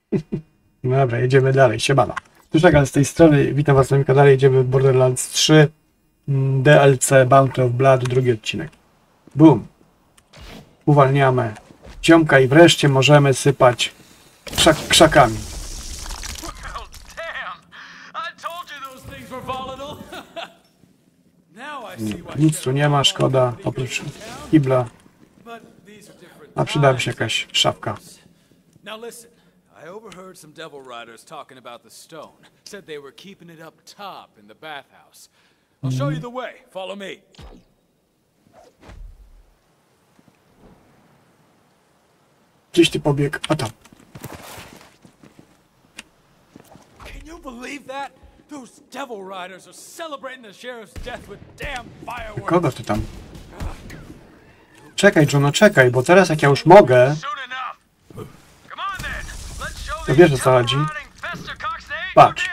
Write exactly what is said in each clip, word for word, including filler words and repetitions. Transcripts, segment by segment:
Dobra, jedziemy dalej. Siemano. Tuszek, z tej strony. Witam was na moim kanale. Jedziemy w Borderlands trzy D L C Bounty of Blood, drugi odcinek. Boom. Uwalniamy ziomka i wreszcie możemy sypać krzak krzakami. Nic tu nie ma, szkoda, oprócz kibla. A przydałaby się jakaś szafka. I overheard some Devil Riders talking about the stone. Said they were keeping it up top in the bathhouse. I'll show you the way. Follow me. Gdzieś ty pobiegł, a tam. Can you believe that? Those Devil Riders are celebrating the sheriff's death with damn fireworks. Kogo ty tam? Czekaj, Juno, czekaj, bo teraz jak ja już mogę, to wiesz, o co chodzi. Patrz.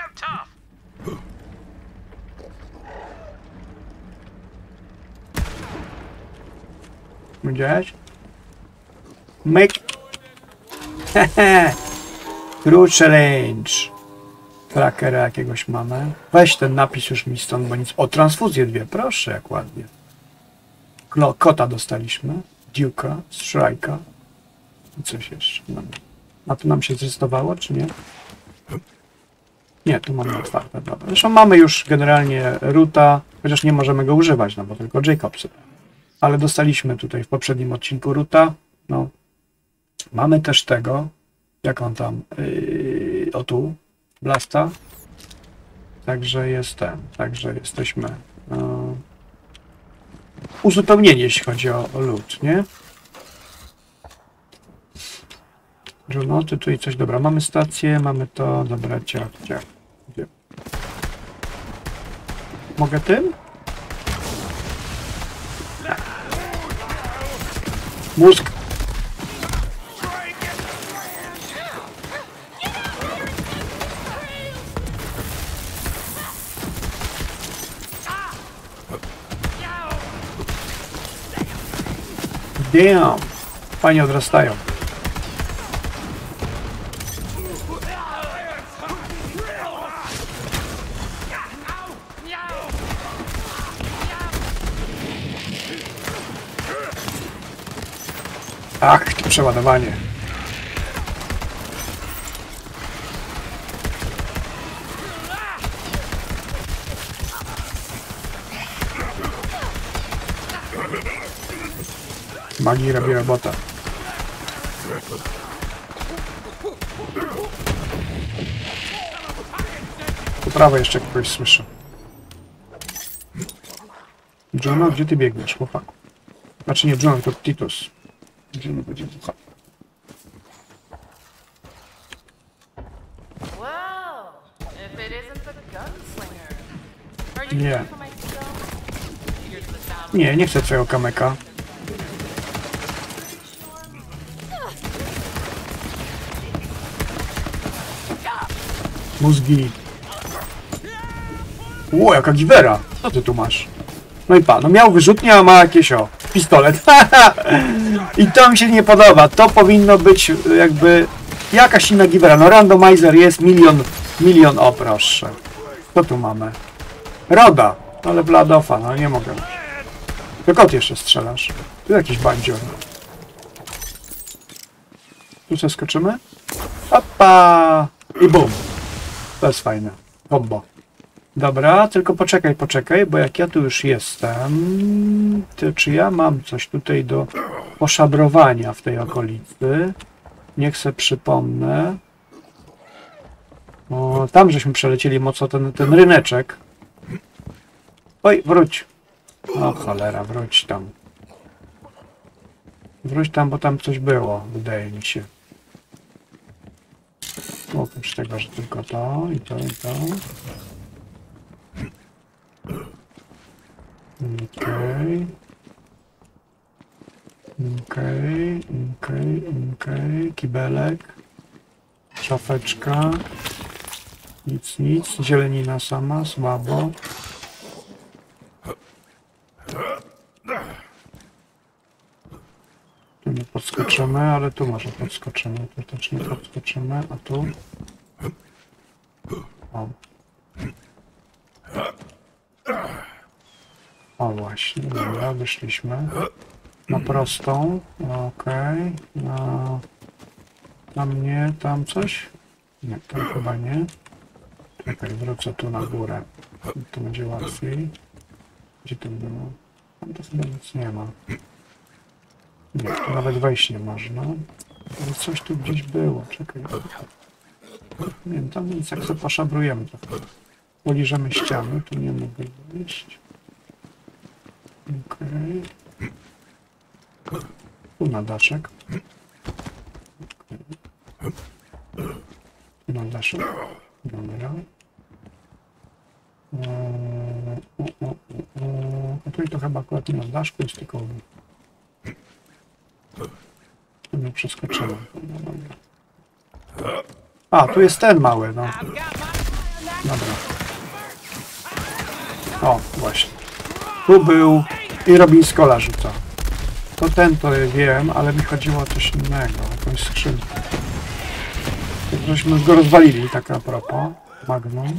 Widziałeś? Make. Hehe. Krótszy range. Trackera jakiegoś mamy. Weź ten napis już mi stąd, bo nic. O, transfuzję dwie, proszę, jak ładnie. Klo, kota dostaliśmy. Duke'a, Strike'a. I coś jeszcze. No. A tu nam się zrestowało, czy nie? Nie, tu mamy otwarte. Dobra. Zresztą mamy już generalnie roota, chociaż nie możemy go używać, no bo tylko Jacobsy. Ale dostaliśmy tutaj w poprzednim odcinku roota. No. Mamy też tego, jak on tam, yy, o tu, Blasta. Także jest ten, także jesteśmy yy, uzupełnieni, jeśli chodzi o, o loot, nie? Juno, ty tutaj coś, dobra, mamy stację, mamy to, dobra, ciach, ciach. Gdzie? Mogę tym? Tak. Mózg. Damn. Fajnie odrastają. Ach, to przeładowanie. Magii robi robota. Po prawej jeszcze kogoś słyszę. Juno, gdzie ty biegniesz, chłopaku? Znaczy nie Juno, to Titus. Juno będzie ducha. Nie. Nie, nie chcę twojego kameka. Mózgi. Ło, jaka giwera. Co ty tu masz? No i pa, no miał wyrzutnię, a ma jakieś o, pistolet. I to mi się nie podoba. To powinno być jakby jakaś inna giwera. No randomizer jest milion, milion, o proszę. Co tu mamy? Roda, ale Bladofa, no nie mogę. To kot jeszcze strzelasz. Tu jakiś bandzior. Tu sobie skoczymy? Opa! I bum. To jest fajne. Combo. Dobra, tylko poczekaj, poczekaj, bo jak ja tu już jestem, to czy ja mam coś tutaj do poszabrowania w tej okolicy? Niech se przypomnę. O, tam żeśmy przelecieli mocno ten, ten ryneczek. Oj, wróć. O cholera, wróć tam. Wróć tam, bo tam coś było, wydaje mi się. Oprócz tego, że tylko to i to i to. Okej. Okej, okej, okej. Kibelek. Szafeczka. Nic, nic. Zielenina sama, słabo. Tu nie podskoczymy, ale tu może podskoczymy. Tu też nie podskoczymy, a tu? O. O właśnie, dobra, wyszliśmy. Na prostą, okej. Okay. Na... na mnie tam coś? Nie, tam chyba nie. Czekaj, wrócę tu na górę. Tu będzie łatwiej. Gdzie to było? Tam to chyba nic nie ma. Nie, tu nawet wejść nie można. Ale coś tu gdzieś było, czekaj. Nie wiem, tam nic, jak sobie poszabrujemy trochę. Poliżemy ściany, tu nie mogę wejść. Okej. Okay. Tu na daszek. Okay. Tu na daszek. Dobra. Eee, o, o, o, o. A tutaj to chyba akurat nie na daszku jest, tylko... Tu nie przeskoczyłem. A, tu jest ten mały, no. Dobra. O, właśnie. Tu był i Robin Skola rzuca. To ten to wiem, ale mi chodziło o coś innego, jakąś skrzynkę. Żeśmy już go rozwalili, tak a propos. Magnum.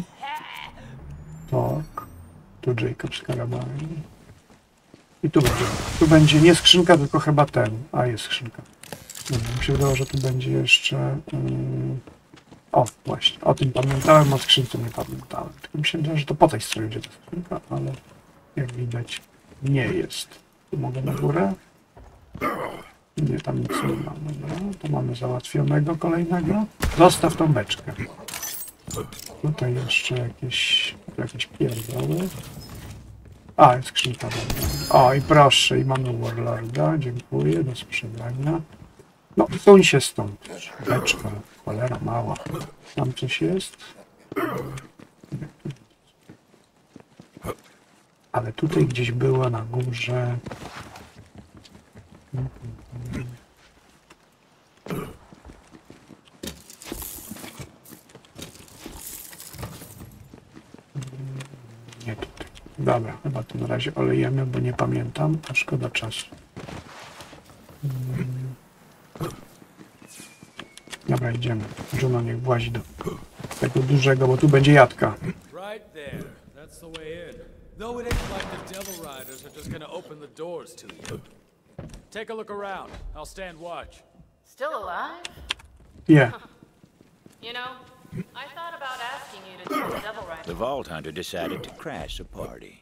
Tak. Tu Jacob z karabami. I tu będzie. Tu będzie nie skrzynka, tylko chyba ten. A, jest skrzynka. Dobra, mi się wydawało, że tu będzie jeszcze... Yy... O, właśnie. O tym pamiętałem, o skrzynce nie pamiętałem. Tylko mi się wydaje, że to po tej stronie będzie ta skrzynka, ale jak widać nie jest. Tu mogę na górę? Nie, tam nic nie ma. Dobra, to mamy załatwionego kolejnego. Zostaw tą beczkę. Tutaj jeszcze jakieś, jakieś pierdoły. A, jest skrzynka. O, i proszę, i mamy Warlorda. Dziękuję, do sprzedania. No, suń się stąd. Beczka, cholera mała. Tam coś jest? Ale tutaj gdzieś była na górze. Nie tutaj. Dobra, chyba to na razie olejemy, bo nie pamiętam, a szkoda czasu. Dobra, idziemy. Juno niech włazi do tego dużego, bo tu będzie jadka. Right there. That's the way in. Though it ain't like the Devil Riders are just gonna open the doors to you. Take a look around. I'll stand watch. Still alive? Yeah. You know, I thought about asking you to join the Devil Riders. The Vault Hunter decided to crash a party.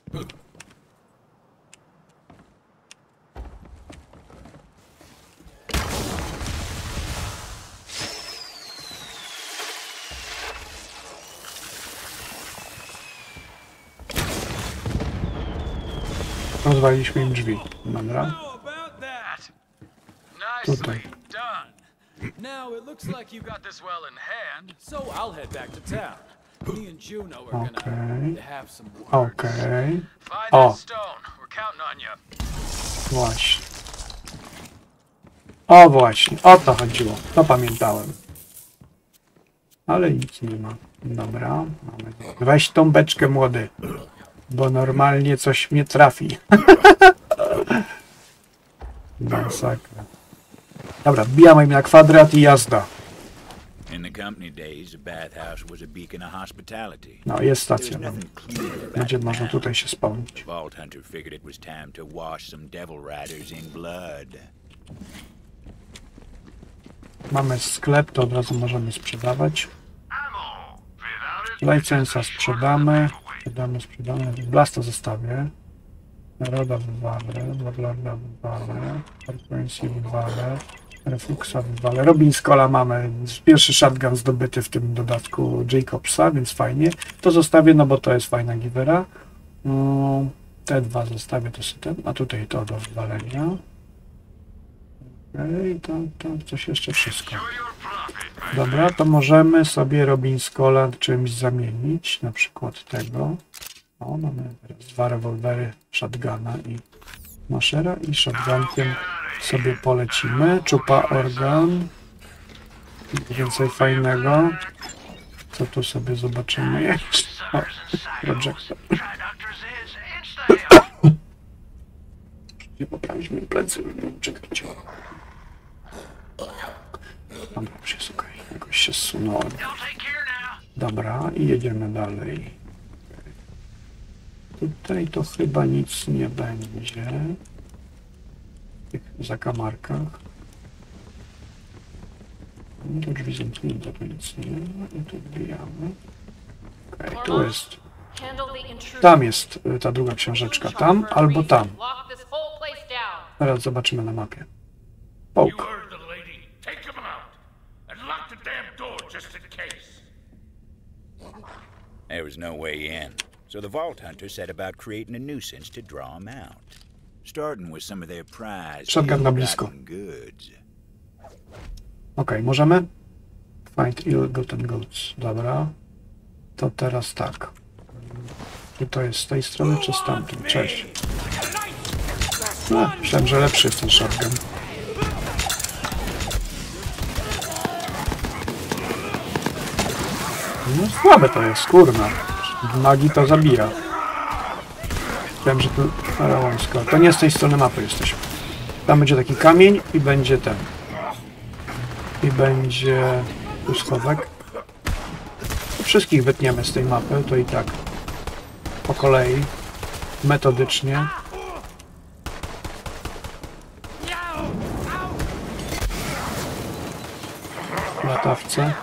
Rozwaliliśmy im drzwi. Dobra. How about that? Tutaj. Nicely done. Now it looks like you got this well in hand, so I'll head back to town. Me and Juno are gonna Okay. have some words. Okej. Find O. that stone. We're counting on you. Właśnie. O właśnie, o to chodziło. To pamiętałem. Ale nic nie ma. Dobra. Mamy. Weź tą beczkę, młody. Bo normalnie coś mnie trafi. Masakra. Dobra, wbijamy im na kwadrat i jazda. In the company days, the bathhouse was a beacon of hospitality. No, jest There was stacja. nothing clean about Będzie it można now. tutaj się spełnić. Vault Hunter figured it was time to wash some Devil Riders in blood. Mamy sklep, to od razu możemy sprzedawać. Licensa sprzedamy. Sprzedamy, sprzedamy. Blasta zostawię. Roda wywalę. Warlorda wywalę. Frequency wywalę. Refuxa wywalę. Robin Skola mamy. Pierwszy shotgun zdobyty w tym dodatku Jacobsa, więc fajnie. To zostawię, no bo to jest fajna givera. No, te dwa zostawię, to system. A tutaj to do wywalenia. Okej, to, to coś jeszcze wszystko. Dobra, to możemy sobie Robin Skola czymś zamienić, na przykład tego. O, mamy teraz dwa rewolwery, shotguna i maszera i shotgunkiem sobie polecimy. Czupa organ. Więcej fajnego. Co tu sobie zobaczymy jeszcze? O, projector. Nie poprawić mi plecy. Czekajcie. Dobra, już jest okej. Okay. Jakoś się zsunąłem. Dobra, i jedziemy dalej. Tutaj to chyba nic nie będzie. W tych zakamarkach. Tu drzwi zamknięte, to nic nie ma. I tu wbijamy. Okej, okay, tu jest. Tam jest ta druga książeczka. Tam albo tam. Teraz zobaczymy na mapie. Połk. There was no way in, so the Vault Hunter set about creating a nuisance to draw them out. Starting with some of their prize Shotgun na blisko. goods. Okej, okay, możemy? Find ill-gotten goods. Dobra. To teraz tak. Czy to jest z tej strony, czy z tamtej? Cześć. No, myślałem, że lepszy jest ten shotgun. No słabe to jest, kurna. W magii to zabija. Wiem, że tu arałańsko. To nie z tej strony mapy jesteśmy. Tam będzie taki kamień i będzie ten. I będzie tu schowek. Wszystkich wytniemy z tej mapy, to i tak. Po kolei. Metodycznie. Latawce.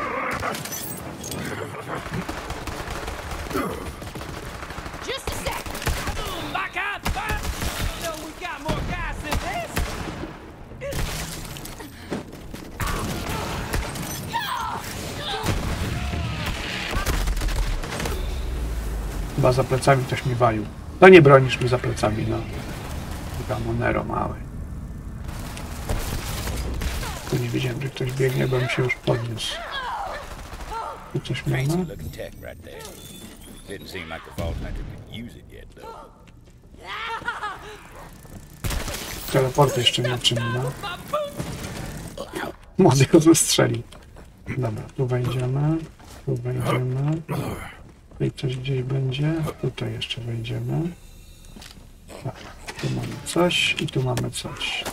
Chyba za plecami ktoś mi walił. No nie bronisz mi za plecami, no. Chyba Monero mały. Tu nie wiedziałem, że ktoś biegnie, bo mi się już podniósł. Tu coś mamy? Teleport jeszcze nie czynny. Młody go zastrzeli. Dobra, tu wejdziemy. Tu wejdziemy. Tutaj coś gdzieś będzie. Tutaj jeszcze wejdziemy. Tak, tu mamy coś i tu mamy coś.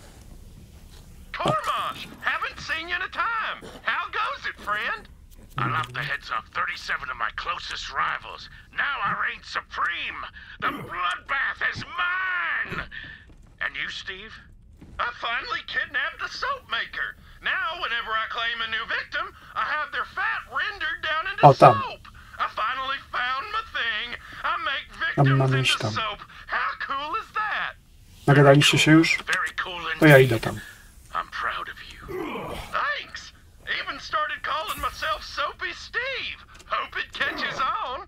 Cormash, haven't seen you in a time. How goes it, friend? I lopped the heads off thirty-seven of my closest rivals. Now I reign supreme. The bloodbath is mine. And you, Steve? I finally kidnapped the soap maker. Now, whenever I claim a new victim, I have their fat rendered down into O, tam. soap. I finally found my thing. I make Tam victims mamy iść into tam. soap. How cool is that? Nagadaliście się już? Very cool To ja indeed. idę tam. I'm proud of you. Thanks. Even started calling myself Soapy Steve. Hope it catches on.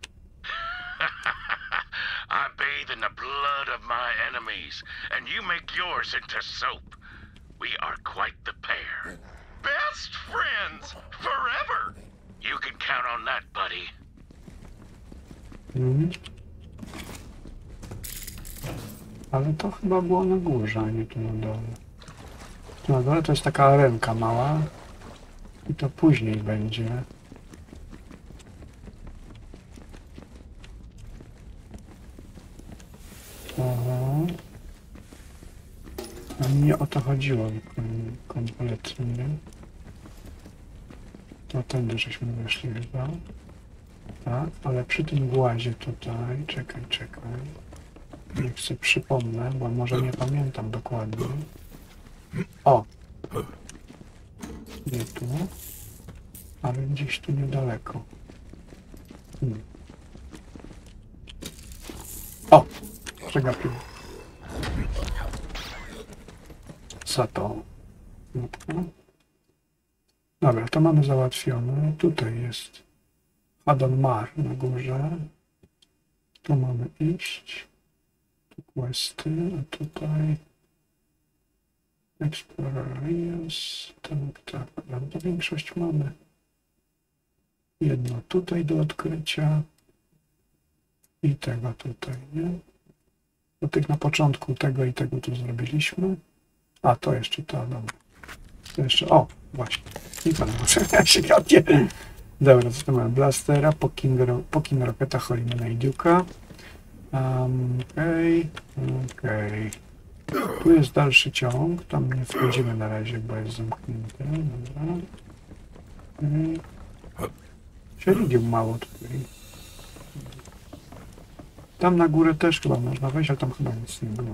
I bathe in the blood of my enemies, and you make yours into soap. We are quite the pair. Best friends forever. You can count on that, buddy. Mhm. Ale to chyba było na górze, a nie tu na dole. Tu na dole to jest taka arenka mała. I to później będzie. Aha. A mnie o to chodziło kom kompletnie. To tędy żeśmy weszli chyba. Tak, ale przy tym włazie tutaj, czekaj, czekaj. Niech sobie przypomnę, bo może nie pamiętam dokładnie. O! Nie tu, ale gdzieś tu niedaleko. Hmm. O! Przegapiłem. Za to. Dobra, to mamy załatwione. Tutaj jest Hadon Mar na górze. Tu mamy iść. Tu questy, a tutaj Explorers. Tak, tak, prawda, większość mamy. Jedno tutaj do odkrycia. I tego tutaj, nie? Do tych na początku tego i tego tu zrobiliśmy. A, to jeszcze to, dobra. To jeszcze, o, właśnie. I pan ja się gapię. Dobra, to mamy Blastera, Pokin, Pokin Rocketa, Holimana i Duke'a. Um, okej, okay, okej. Okay. Tu jest dalszy ciąg, tam nie wchodzimy na razie, bo jest zamknięte. Dobra. Yy. Sieridium mało tutaj. Tam na górę też chyba można wejść, ale tam chyba nic nie było.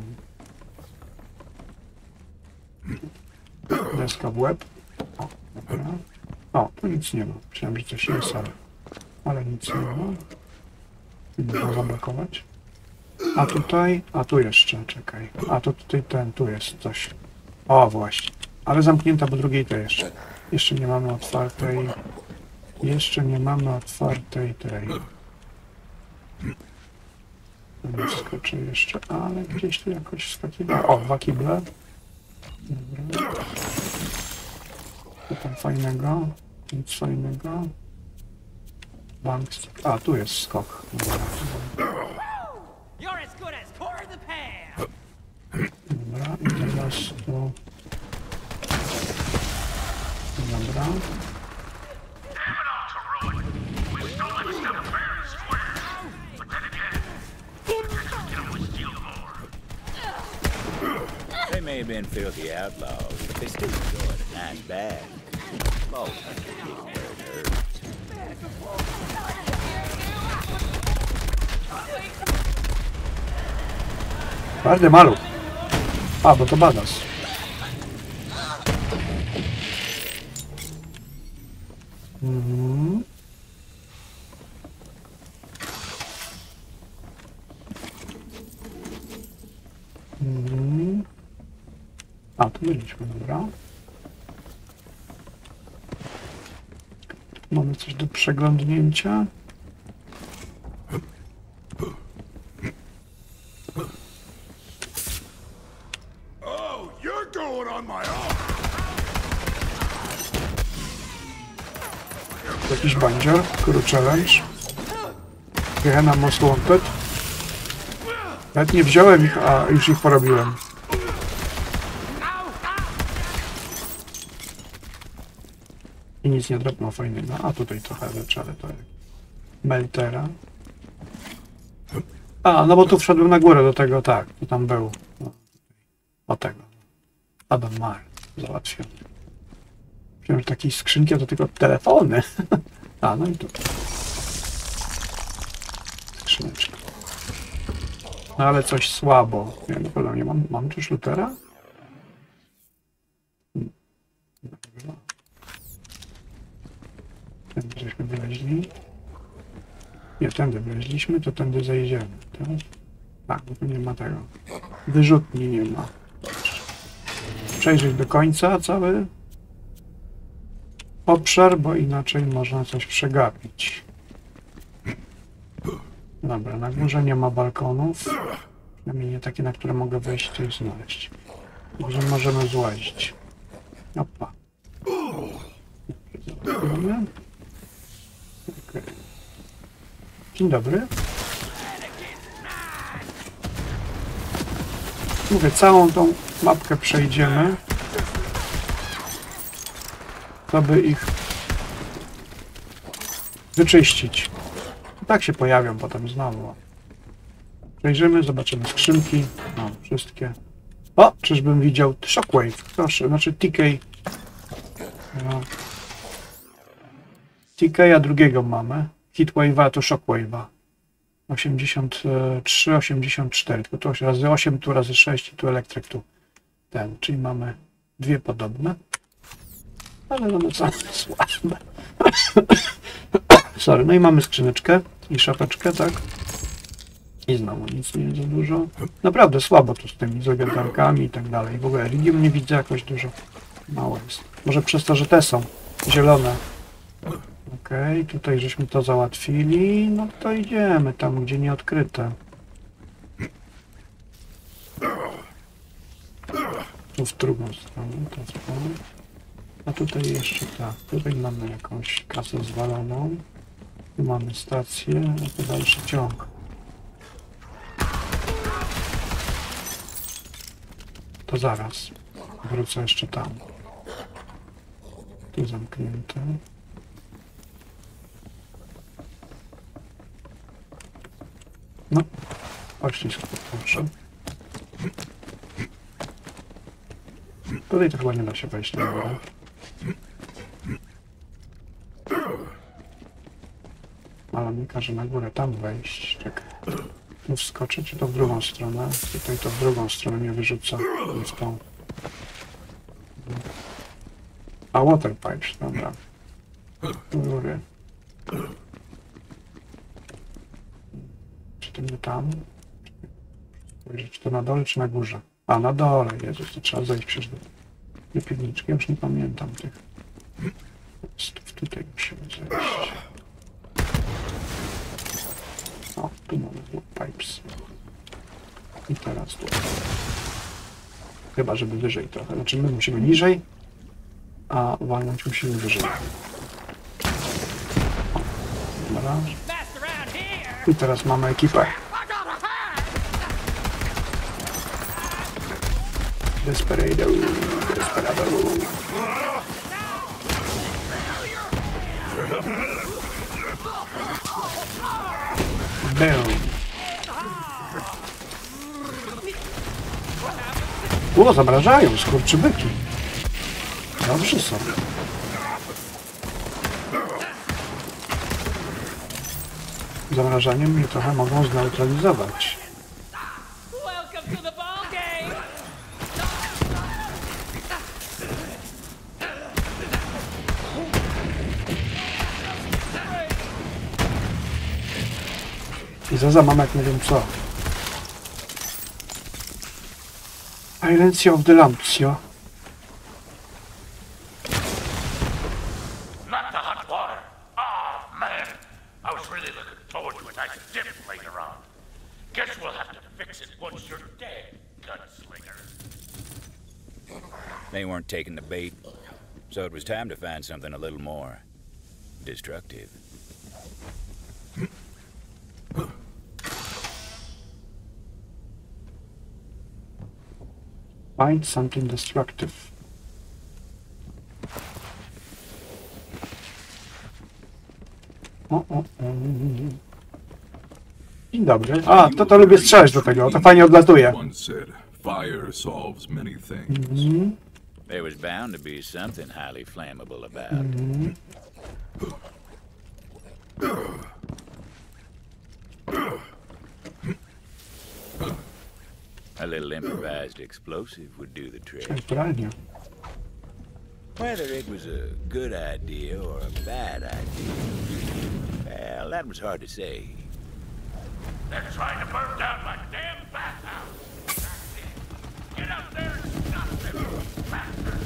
Deska w łeb. O, dobra. O, tu nic nie ma. Myślałem, że coś jest, ale, ale nic nie ma. Można zablokować. A tutaj, a tu jeszcze, czekaj. A to tutaj ten, tu jest coś. O, właśnie. Ale zamknięta, bo drugiej to jeszcze. Jeszcze nie mamy otwartej. Jeszcze nie mamy otwartej tej. Skoczę jeszcze, ale gdzieś tu jakoś skakiwa. O, dwa kible. Dobra. Co tam fajnego? Nic fajnego. Bank. A, tu jest skok. Dobra. Dobra, i teraz tu... Dobra. They may have been filthy outlaws, but they still enjoyed a nice bath. Vault Hunter getting their nerves. Twardy maluch. A, bo to badass. Mhm. Mhm. A, tu byliśmy, dobra. Mamy coś do przeglądnięcia. Jakiś bandzior, Crew Challenge. Gehenna Most Wanted. Nawet nie wziąłem ich, a już ich porobiłem. I nic nie dropnął fajnego. A tutaj trochę rzeczy, ale to jak Meltera. A, no bo tu wszedłem na górę do tego, tak, to tam był. No, o tego. Adam Mar. Załatwiony. Myślałem, że takie skrzynki to tylko telefony. A, no i tu. Skrzyneczka. No ale coś słabo. Ja na pewno nie mam. Mam tu Lutera? Hmm. Dobra. Tędy żeśmy wyleźli. Nie, tędy wyleźliśmy, to tędy zejdziemy. Tak? Tak, bo tu nie ma tego. Wyrzutni nie ma. Przejrzeć do końca cały obszar, bo inaczej można coś przegapić. Dobra, na górze nie ma balkonów. Przynajmniej nie takie, na które mogę wejść i coś znaleźć. Może możemy złazić. Opa. Dobrze, okay. Dzień dobry. Mówię, całą tą mapkę przejdziemy, aby ich wyczyścić. I tak się pojawią potem znowu. Przejrzymy, zobaczymy skrzynki. No, wszystkie. O, czyżbym widział Shockwave. Proszę, znaczy T K. No. T K, a drugiego mamy. Heatwave'a to Shockwave'a. osiemdziesiąt trzy, osiemdziesiąt cztery. Tu razy osiem, tu razy sześć i tu elektryk tu. Ten, czyli mamy dwie podobne. Ale one są słabe. Sorry, no i mamy skrzyneczkę i szafeczkę, tak? I znowu nic nie jest za dużo. Naprawdę słabo tu z tymi zagadkami i tak dalej. W ogóle Iridium nie widzę jakoś dużo. Mało jest. Może przez to, że te są zielone. Okej, okay, tutaj żeśmy to załatwili. No to idziemy tam, gdzie nie odkryte. Tu w drugą stronę, to w stronę. A tutaj jeszcze tak, tutaj mamy jakąś kasę zwaloną. Tu mamy stację, a to dalszy ciąg. To zaraz. Wrócę jeszcze tam. Tu zamknięte. No, poślizg poproszę. Tutaj to chyba nie da się wejść na górę. Ale mi każe na górę tam wejść. Czekaj. Tu wskoczyć, czy to w drugą stronę? Tutaj to w drugą stronę mnie wyrzuca. Więc to... A water pipes, dobra. Do góry. Czy to nie tam? Spojrzeć, czy to na dole, czy na górze? A, na dole, Jezus, to trzeba zejść przez te piwniczki. Ja już nie pamiętam tych. Tutaj musimy zejść. O, tu mamy pipes. I teraz tu. Chyba, żeby wyżej trochę. Znaczy my musimy niżej, a walnąć musimy wyżej. O, dobra. I teraz mamy ekipę. Desperado, desperado. Boom. O, zamrażają skurczybyki. Dobrze są. Zamrażaniem mnie trochę mogą zneutralizować. Welcome to the ball game. I za zamamek nie wiem co. Silencio of the Lampsio. Not the hot water. Oh, man. I was really looking forward to a nice dip later on. Guess we'll have to fix it once you're dead, gunslinger. They weren't taking the bait, so it was time to find something a little more destructive. Find something destructive. O, o, o. Dzień dobry. A, to to lubię strzelać do tego, to fajnie odlatuje. One said, fire solves many things. Mhm. There was bound to be something highly flammable about. Mhm. A little improvised explosive would do the trick. Naturalnie. Whether it was a good idea or a bad idea, well, that was hard to say. They're trying to burn down my damn bathhouse. Get up there and stop them, bastard.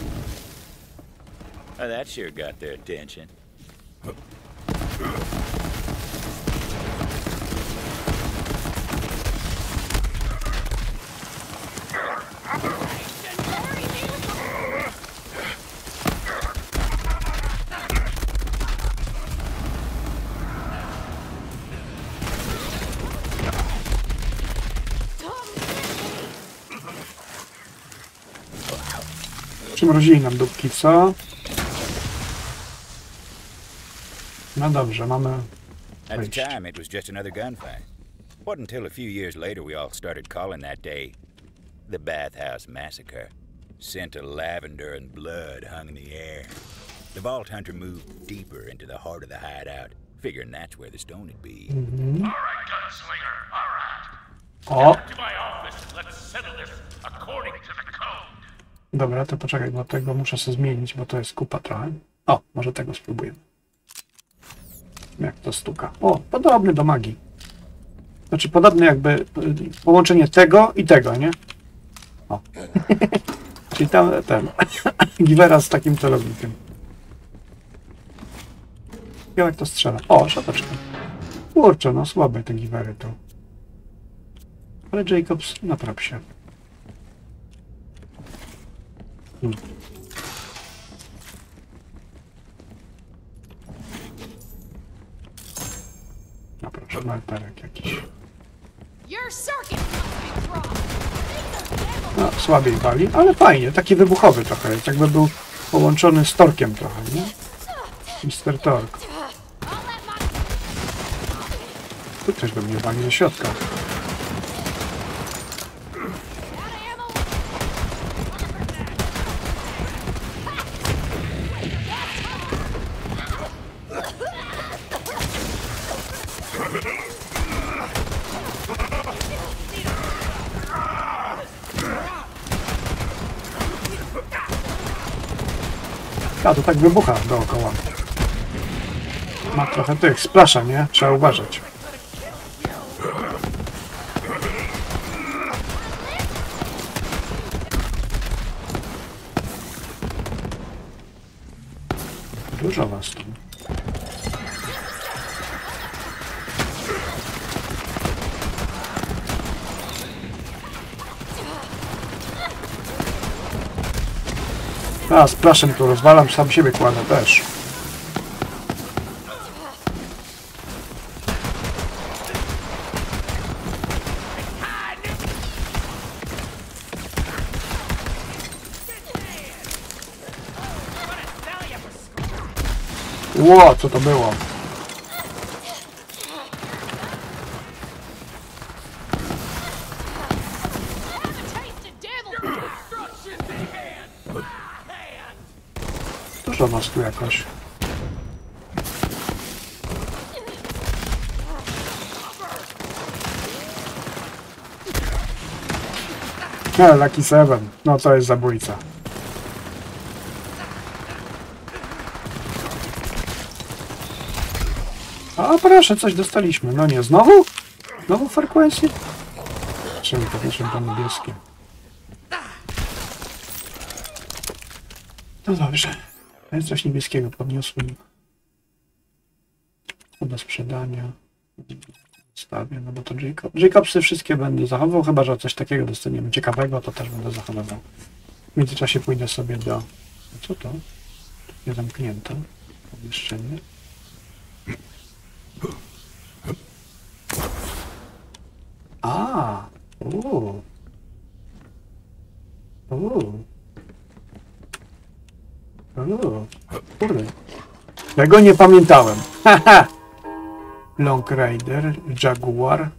Well, that sure got their attention. Przymrozili nam dupki, co? No dobrze, mamy... At the wejście. time, it was just another gunfight. Wasn't until a few years later we all started calling that day the Bathhouse Massacre. Scent of lavender and blood hung in the air. The Vault Hunter moved deeper into the heart of the hideout, figuring that's where the stone would be. Mhm. All right, gunslinger, all right. O! To my office and let's settle this according to the code. Dobra, to poczekaj, bo tego muszę sobie zmienić, bo to jest kupa trochę. O, może tego spróbujemy. Jak to stuka. O, podobny do magii. Znaczy podobny jakby y, połączenie tego i tego, nie? O. Czyli tam ten Givera z takim celownikiem. Jak to strzela? O, szateczka. Kurczę, no słabe te Givery tu. Ale Jacobs napraw się. Hmm. No proszę, malperek jakiś. Your circuit must be wrong. These are devil. No, słabiej wali, ale fajnie, taki wybuchowy trochę jest, jakby był połączony z Torkiem trochę, nie? mister Tork. I'll let my Tu też do mnie wali ze środka. out of ammo. A, to tak wybucha dookoła. Ma trochę tych splasza, nie? Trzeba uważać. Dużo was tu. A, z plaszem tu rozwalam, sam siebie kładę też. Ło, co to było? Dużo was tu jakoś. No, Lucky Seven. No to jest zabójca. A proszę, coś dostaliśmy. No nie, znowu? Znowu frekwencję? Czemu to wieszam to niebieskie? No dobrze. Jest coś niebieskiego podniosłem. Do sprzedania. Stawię, no bo to Jacob. Jacobsy wszystkie będę zachowywał, chyba że coś takiego dostaniemy ciekawego, to też będę zachowywał. W międzyczasie pójdę sobie do... Co to? Niezamknięte pomieszczenie. A, uuu. Uuu. Uuu. Kurde. Ja go nie pamiętałem. Haha. Long Rider, Jaguar.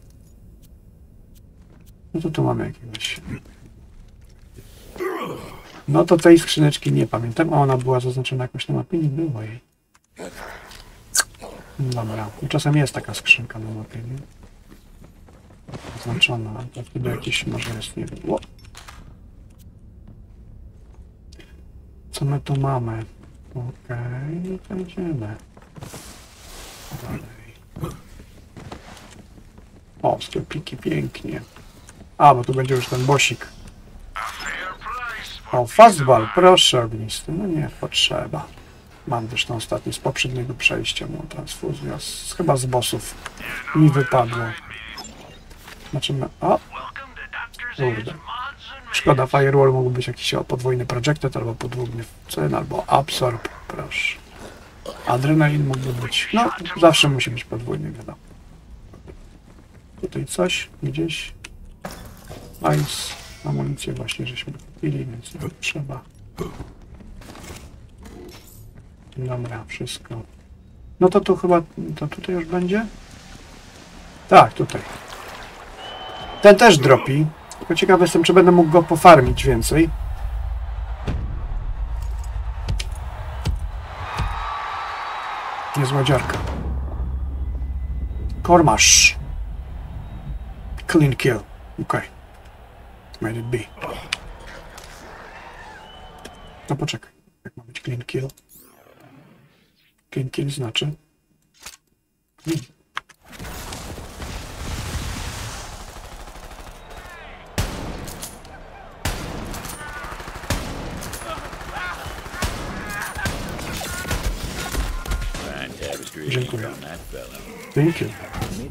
No to tu mamy jakiegoś. No to tej skrzyneczki nie pamiętam, a ona była zaznaczona jakoś na mapie, nie było jej. Dobra, i czasem jest taka skrzynka na mapie, nie? Zaznaczona, to wtedy jakiś może jest, nie wiem. O! Co my tu mamy? Okej, okay, idziemy. Dalej. O, sklepiki, pięknie. A, bo tu będzie już ten bosik. O, fastball, proszę ognisty. No nie, potrzeba. Mam zresztą ostatni z poprzedniego przejścia, mam transfuzję, z, chyba z bossów mi wypadło. Znaczy, my, o! Kurde. Szkoda, Firewall mógł być jakiś o, podwójny projected, albo podwójny cen, albo absorb, proszę. Adrenalin mógłby być, no, zawsze musi być podwójny, wiadomo. Tutaj coś, gdzieś. Ice, amunicję właśnie żeśmy kupili, więc nie trzeba. Dobra, wszystko. No to tu chyba, to tutaj już będzie? Tak, tutaj. Ten też dropi. Tylko ciekawy jestem, czy będę mógł go pofarmić więcej. Niezła dziarka. Kormasz. Clean kill. Okej. Made it be. No poczekaj. Jak ma być clean kill? Clean kill znaczy? Hmm. Dziękuję. Thank you.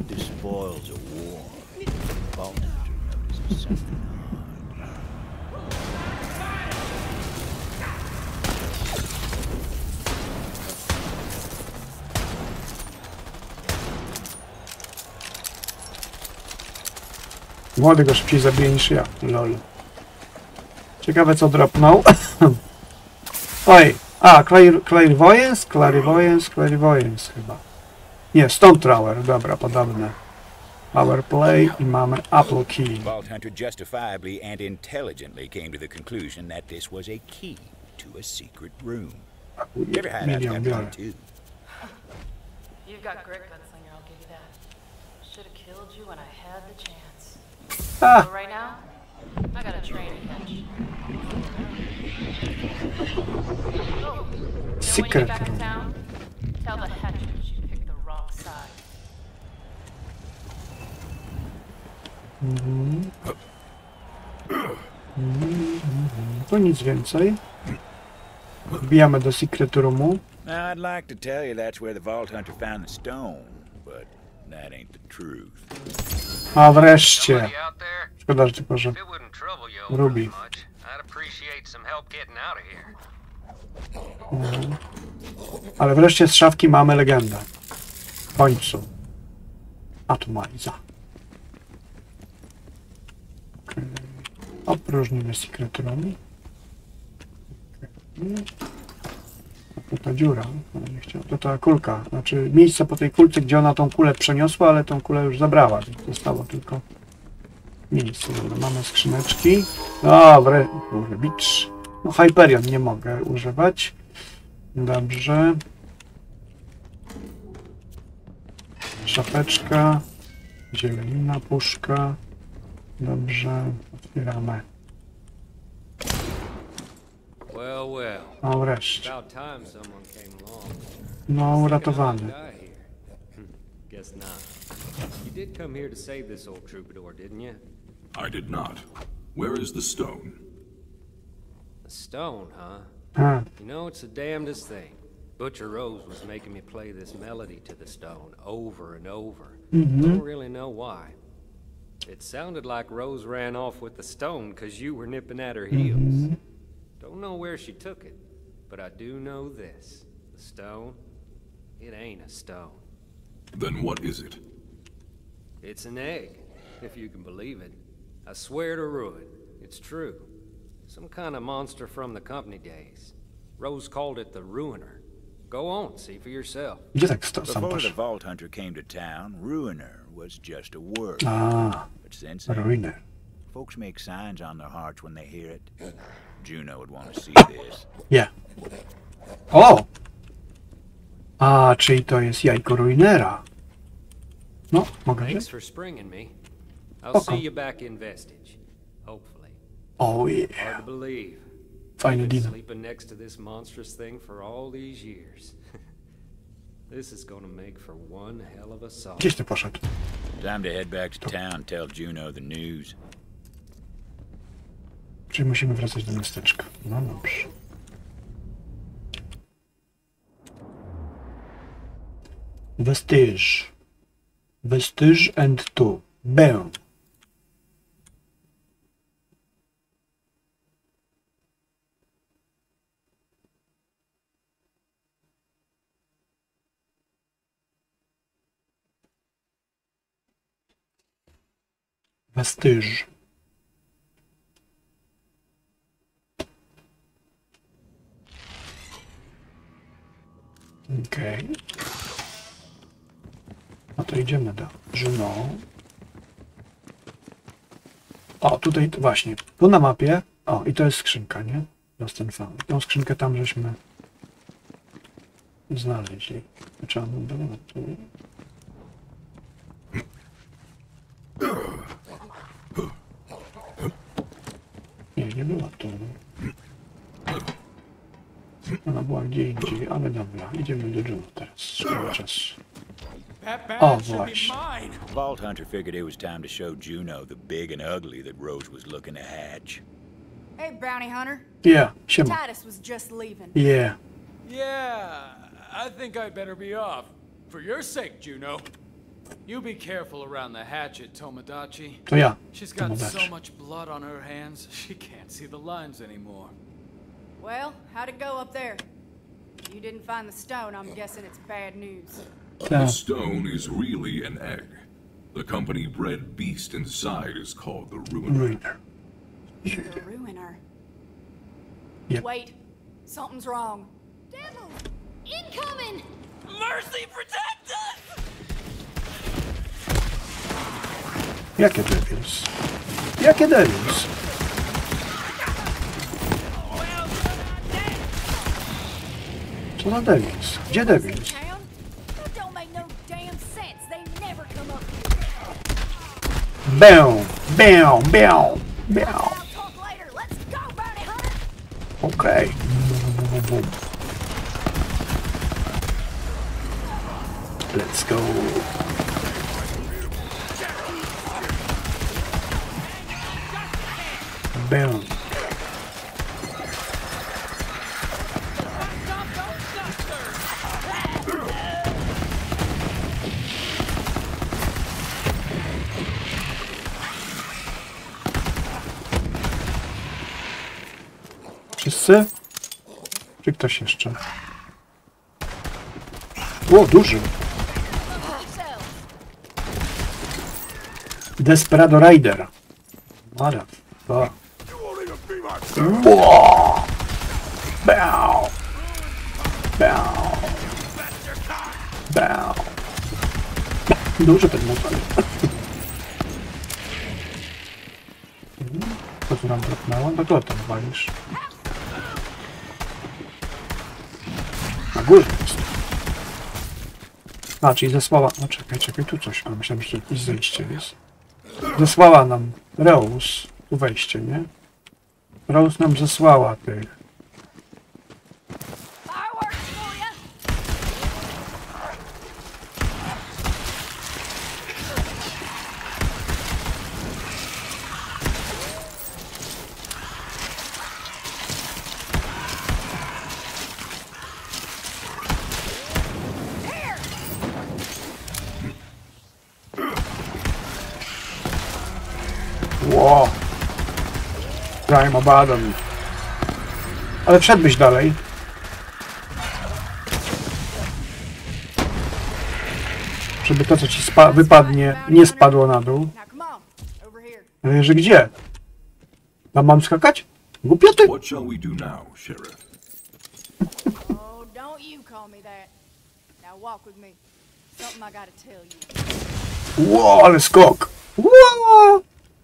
Młody go szybciej zabije niż ja. Lol. Ciekawe co dropnął. Oj. A, Clairvoyance? Clairvoyance, Clairvoyance chyba. Nie, Stone Thrower. Dobra, podobne. Power Play i mamy Apple Key. Vault Hunter justifiably and intelligently came to the conclusion that this was a key to a secret room. Every hideout's got one too. You've got grit, Gunslinger, I'll give you that. Should have killed you when I had the chance. Ah. But right now, I got a train to catch. Secret Back in room. town, tell the Hatchers you picked the wrong side. Mhm. Mhm. To nic więcej. Wbijamy do secret roomu. Now, I'd like to tell you that's where the Vault Hunter found the stone, but that ain't the truth. A wreszcie. Somebody out there? Szkoda, że tylko, że If it wouldn't trouble you over Ruby. much, I'd appreciate some help getting out of here. Ale wreszcie z szafki mamy legendę. W końcu. Atomiza. Okay. Opróżnimy secret room. Okay. To ta dziura. Ale nie chciał. To ta kulka. Znaczy miejsce po tej kulce, gdzie ona tą kulę przeniosła, ale tą kulę już zabrała. Więc zostało tylko miejsce. Dobra, mamy skrzyneczki. Dobre. Boże, bicz. No Hyperion nie mogę używać. Dobrze. Szapeczka. Zielenina, puszka. Dobrze. Otwieramy. Well, well. No wreszcie. About time someone came along. No uratowany. Die here. Guess not. You did come here to save this old troubadour, didn't you? I did not. Where is the stone? A stone, huh? A, You know, it's the damnedest thing. Butcher Rose was making me play this melody to the stone over and over. Don't really know why. It sounded like Rose ran off with the stone because you were nipping at her heels. Don't know where she took it, but I do know this. The stone, it ain't a stone. Then what is it? It's an egg, if you can believe it. I swear to Ruin, it's true. Some kind of monster from the company days. Rose called it the Ruiner. Go on, see for yourself. gdzie tak sto, sam Before the poszedł? Vault Hunter came to town, Ruiner was just a word. A, But since then, ruiner. folks make signs on their hearts when they hear it. Juno would want to see this. Nie. O! A, czyli to jest jajko ruinera. No, mogę Thanks wziąć? for springing me. I'll Spoko. see you back in Vestige. Hopefully. O yeah. Hard to believe. Fajny I've been dino. sleeping next to this monstrous thing for all these years. This is gonna make for one hell of a song. Gdzieś ty poszedł? Time to head back to town and tell Juno the news. Czyli musimy wracać do miasteczka. No dobrze. Vestige. Vestige and two. Bam. Vestige. Okej. Okay. No to idziemy do Juno. O, tutaj to właśnie. Tu na mapie. O, i to jest skrzynka, nie? Lost and Found. Tą skrzynkę tam żeśmy znaleźli. Znaczy on był tu. Nie, nie była tu. Ona była gdzie indziej, ale dobra, idziemy do Juno teraz. Szkoda czasu. That Oh, badge should be właśnie. mine. Vault Hunter figured it was time to show Juno the big and ugly that Rose was looking to hatch. Hey, bounty hunter. Yeah, siema. Titus was just leaving. Yeah. Yeah, I think I'd better be off. For your sake, Juno. You be careful around the hatchet, Tomodachi. To ja. She's got so Tomodachi. much blood on her hands, she can't see the lines anymore. Well, how'd it go up there? You didn't find the stone, I'm guessing it's bad news. The Tak. stone is really an egg. The company-bred beast inside is called the Ruiner. Ruiner. The ruiner. Yep. Wait, something's wrong. Devil! Incoming! Mercy, protect us! Jakie devils? Jakie devils? Co na devils? Gdzie devils? Town? That don't make no damn sense. They never come up here. Bę, bę, bę, bę. I'll talk later. Let's go, bounty hunter! Okej. Okay. Let's go. Bam. Wszyscy? Czy ktoś jeszcze? O, duży! Desperado Rider. Ale, to. Wow! Bow! Bow! Bow! Duży ten motor. Co tu nam trafnęło? No to tam walisz. Na górze jest. A, czyli zesłała... No czekaj, czekaj, tu coś. A, myślałem, że jakieś zejście jest. Zesłała nam Rose. Tu wejście, nie? Rose nam zesłała tych. Wow. Prime Abaddon. Ale wszedłbyś dalej. Żeby to, co ci spa wypadnie, nie spadło na dół. Ale że gdzie? Tam mam skakać? Głupioty! What shall we do now, Sheriff? Oh, don't you call me that. Now walk with me. Something I gotta tell you. Wow, ale skok! Wow.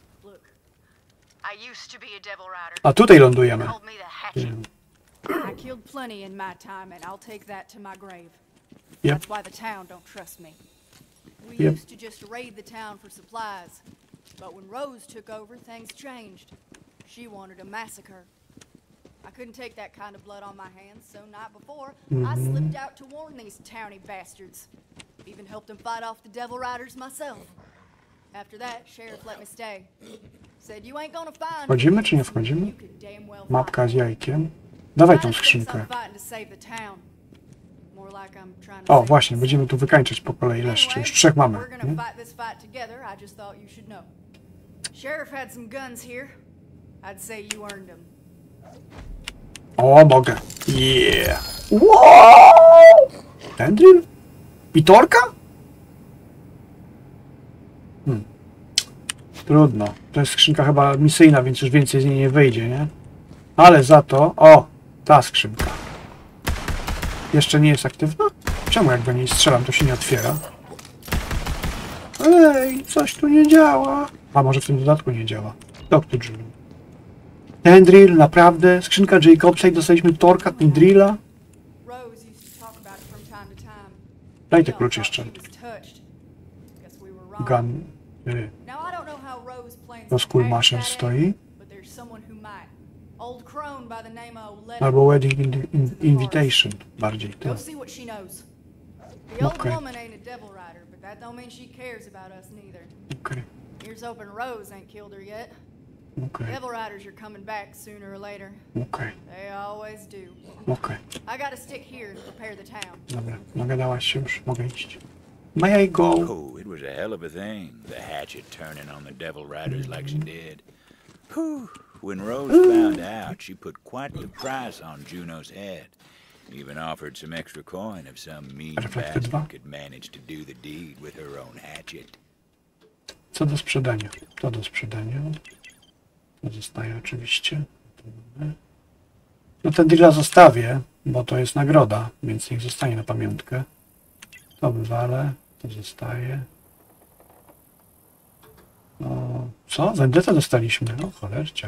I used to be a Devil Rider. A tutaj lądujemy. Called me the Hatchet. I killed plenty in my time, and I'll take that to my grave. Yep. That's why the town don't trust me. We Yep. used to just raid the town for supplies, but when Rose took over, things changed. She wanted a massacre. I couldn't take that kind of blood on my hands, so night before, I slipped out to warn these towny bastards. Even helped them fight off the Devil Riders myself. After that, Sheriff let me stay. Said you ain't gonna find Wchodzimy czy nie wchodzimy? Mapka z jajkiem. Dawaj tą skrzynkę. O, właśnie, będziemy tu wykańczać po kolei leszcze. Już trzech mamy. Nie? O, mogę. Yeah. Wow! Tendril? Pitorka? Hmm. Trudno. To jest skrzynka chyba misyjna, więc już więcej z niej nie wyjdzie, nie? Ale za to... O! Ta skrzynka. Jeszcze nie jest aktywna? Czemu jak do niej strzelam, to się nie otwiera? Ej, coś tu nie działa. A może w tym dodatku nie działa. Doktor Drill. Tendril, naprawdę? Skrzynka Jacobsa i dostaliśmy Torka, Tendrila? Daj te klucz jeszcze. Gun. Y. No Skull Masher stoi. Albo Wedding in, in, Invitation. Bardziej to. Okej. Okej. Okay. Devil Riders are coming back sooner or later. Okay. They always do. Okay. I gotta stick here and prepare the town. Dobra, nagadałaś się już, mogę iść. May I go? Oh, it was a hell of a thing, the hatchet turning on the Devil Riders like she did. Whew. When Rose found out, she put quite the price on Juno's head. Even offered some extra coin if some mean bastard could manage to do the deed with her own hatchet. Co do sprzedania? To do sprzedania. To zostaje oczywiście. No ten deala zostawię, bo to jest nagroda, więc niech zostanie na pamiątkę. To wywalę, to zostaje. O, co? Vendetta dostaliśmy. O, cholercia.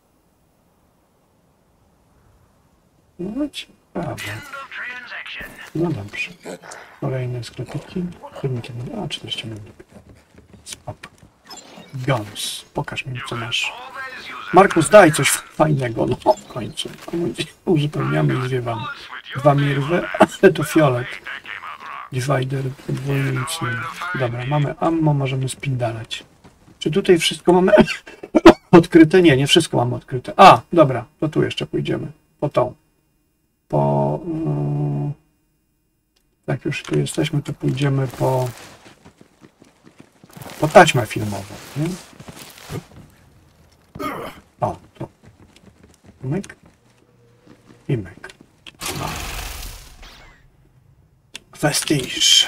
No ciekawe. No dobrze. Kolejne sklepiki. Filmiki. A, czterdzieści minut. Spoko. Guns. Pokaż mi, co masz. Markus, daj coś fajnego. No w końcu. Uzupełniamy i zwiewamy. Dwa mirwy, ale to fiolet. Divider, podwójny, nic nie ma. Dobra, mamy ammo, możemy spindalać. Czy tutaj wszystko mamy odkryte? Nie, nie wszystko mamy odkryte. A, dobra, to tu jeszcze pójdziemy. Po tą. Po... Yy, jak już tu jesteśmy, to pójdziemy po... po taśmę filmową, nie? O, tu. Myk. I myk. No. Festiż.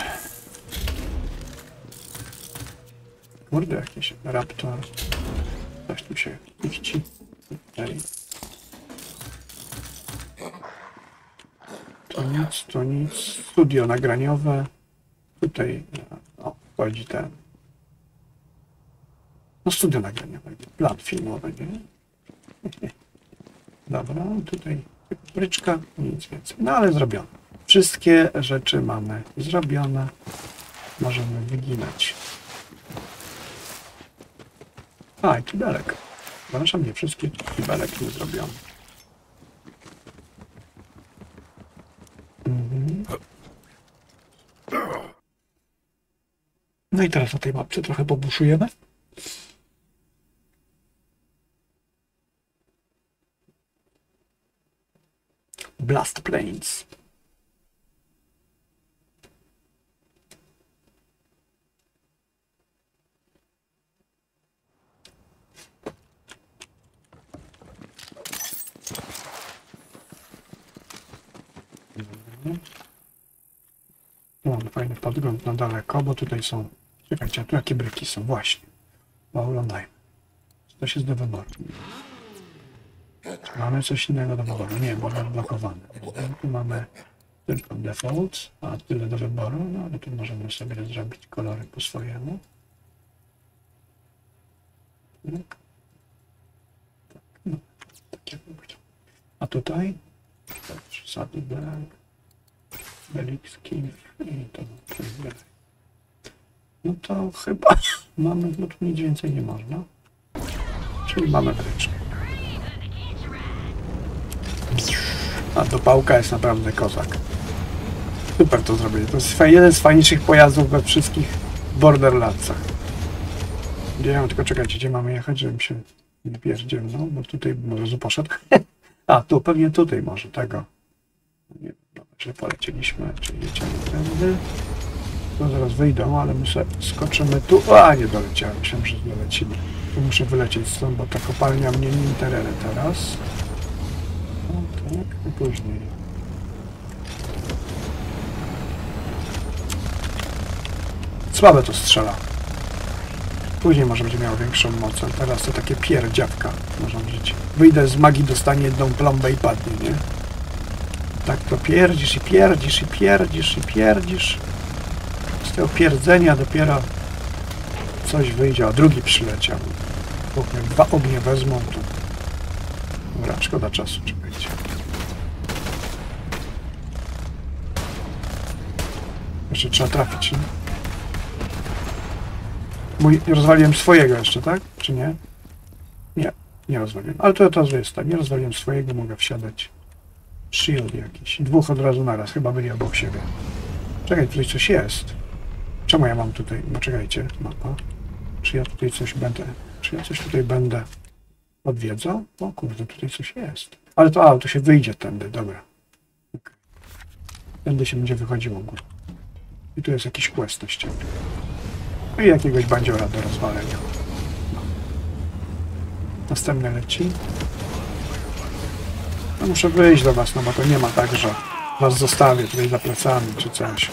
Kurde, jakiś raptor. Coś tu się ichci. Tutaj. To nic, to nic. Studio nagraniowe. Tutaj o, wchodzi ten. No studio nagraniowe. Plan filmowy, nie? Dobra, tutaj bryczka, nic więcej. No ale zrobione. Wszystkie rzeczy mamy zrobione. Możemy wyginać. A, i kibelek. Przepraszam, nie wszystkie kibelek nie zrobione. Mhm. No i teraz na tej mapce trochę pobuszujemy. Blast Plains. Mamy fajny podgląd na daleko, bo tutaj są... Czekajcie, a tu jakie bryki są? Właśnie. Bo oglądajmy. To się z do wyboru. Mamy coś innego do wyboru. Nie, bo jest blokowany. Tu mamy tylko default, a tyle do wyboru, no ale tu możemy sobie zrobić kolory po swojemu. Tak. Tak, no, takie a tutaj Sady Black, Belix King i to dalej. No to chyba mamy, no tu nic więcej nie można. Czyli mamy bryczkę. A to pałka jest naprawdę kozak. Super to zrobili. To jest jeden z fajniejszych pojazdów we wszystkich Borderlandsach. Gdzie ja mam tylko czekać, gdzie mamy jechać, żebym się nie pierdzielnął, bo tutaj może poszedł. A, tu, pewnie tutaj może, tego. Nie, dobra, źle polecieliśmy, czyli jedziemy tędy. Tu zaraz wyjdą, ale my sobie skoczymy tu. A, nie doleciałem, myślałem, że dolecimy. Tu muszę wylecieć stąd, bo ta kopalnia mnie nie interesuje teraz. No tak, i później. Słabe to strzela. Później może będzie miało większą moc, ale teraz to takie pierdziawka można żyć. Wyjdę z magii, dostanie jedną plombę i padnie, nie? Tak to pierdzisz i pierdzisz i pierdzisz i pierdzisz. Z tego pierdzenia dopiero coś wyjdzie, a drugi przyleciał. Jak dwa ognie wezmą, to... Dobra, szkoda czasu, czekajcie. Jeszcze trzeba trafić, nie? Mój, rozwaliłem swojego jeszcze, tak? Czy nie? Nie, nie rozwaliłem. Ale to to jest tak. Nie rozwaliłem swojego, mogę wsiadać. Shield jakiś. Dwóch od razu naraz. Chyba byli obok siebie. Czekaj, tutaj coś jest. Czemu ja mam tutaj... No czekajcie, mapa. Czy ja tutaj coś będę... Czy ja coś tutaj będę odwiedzał? O kurde, tutaj coś jest. Ale to, a, to się wyjdzie tędy, dobra. Okay. Tędy się będzie wychodziło górę. I tu jest jakiś quest na ścianie. I jakiegoś bandziora do rozwalenia. No. Następny leci. No muszę wyjść do was, no bo to nie ma tak, że was zostawię tutaj za plecami czy coś.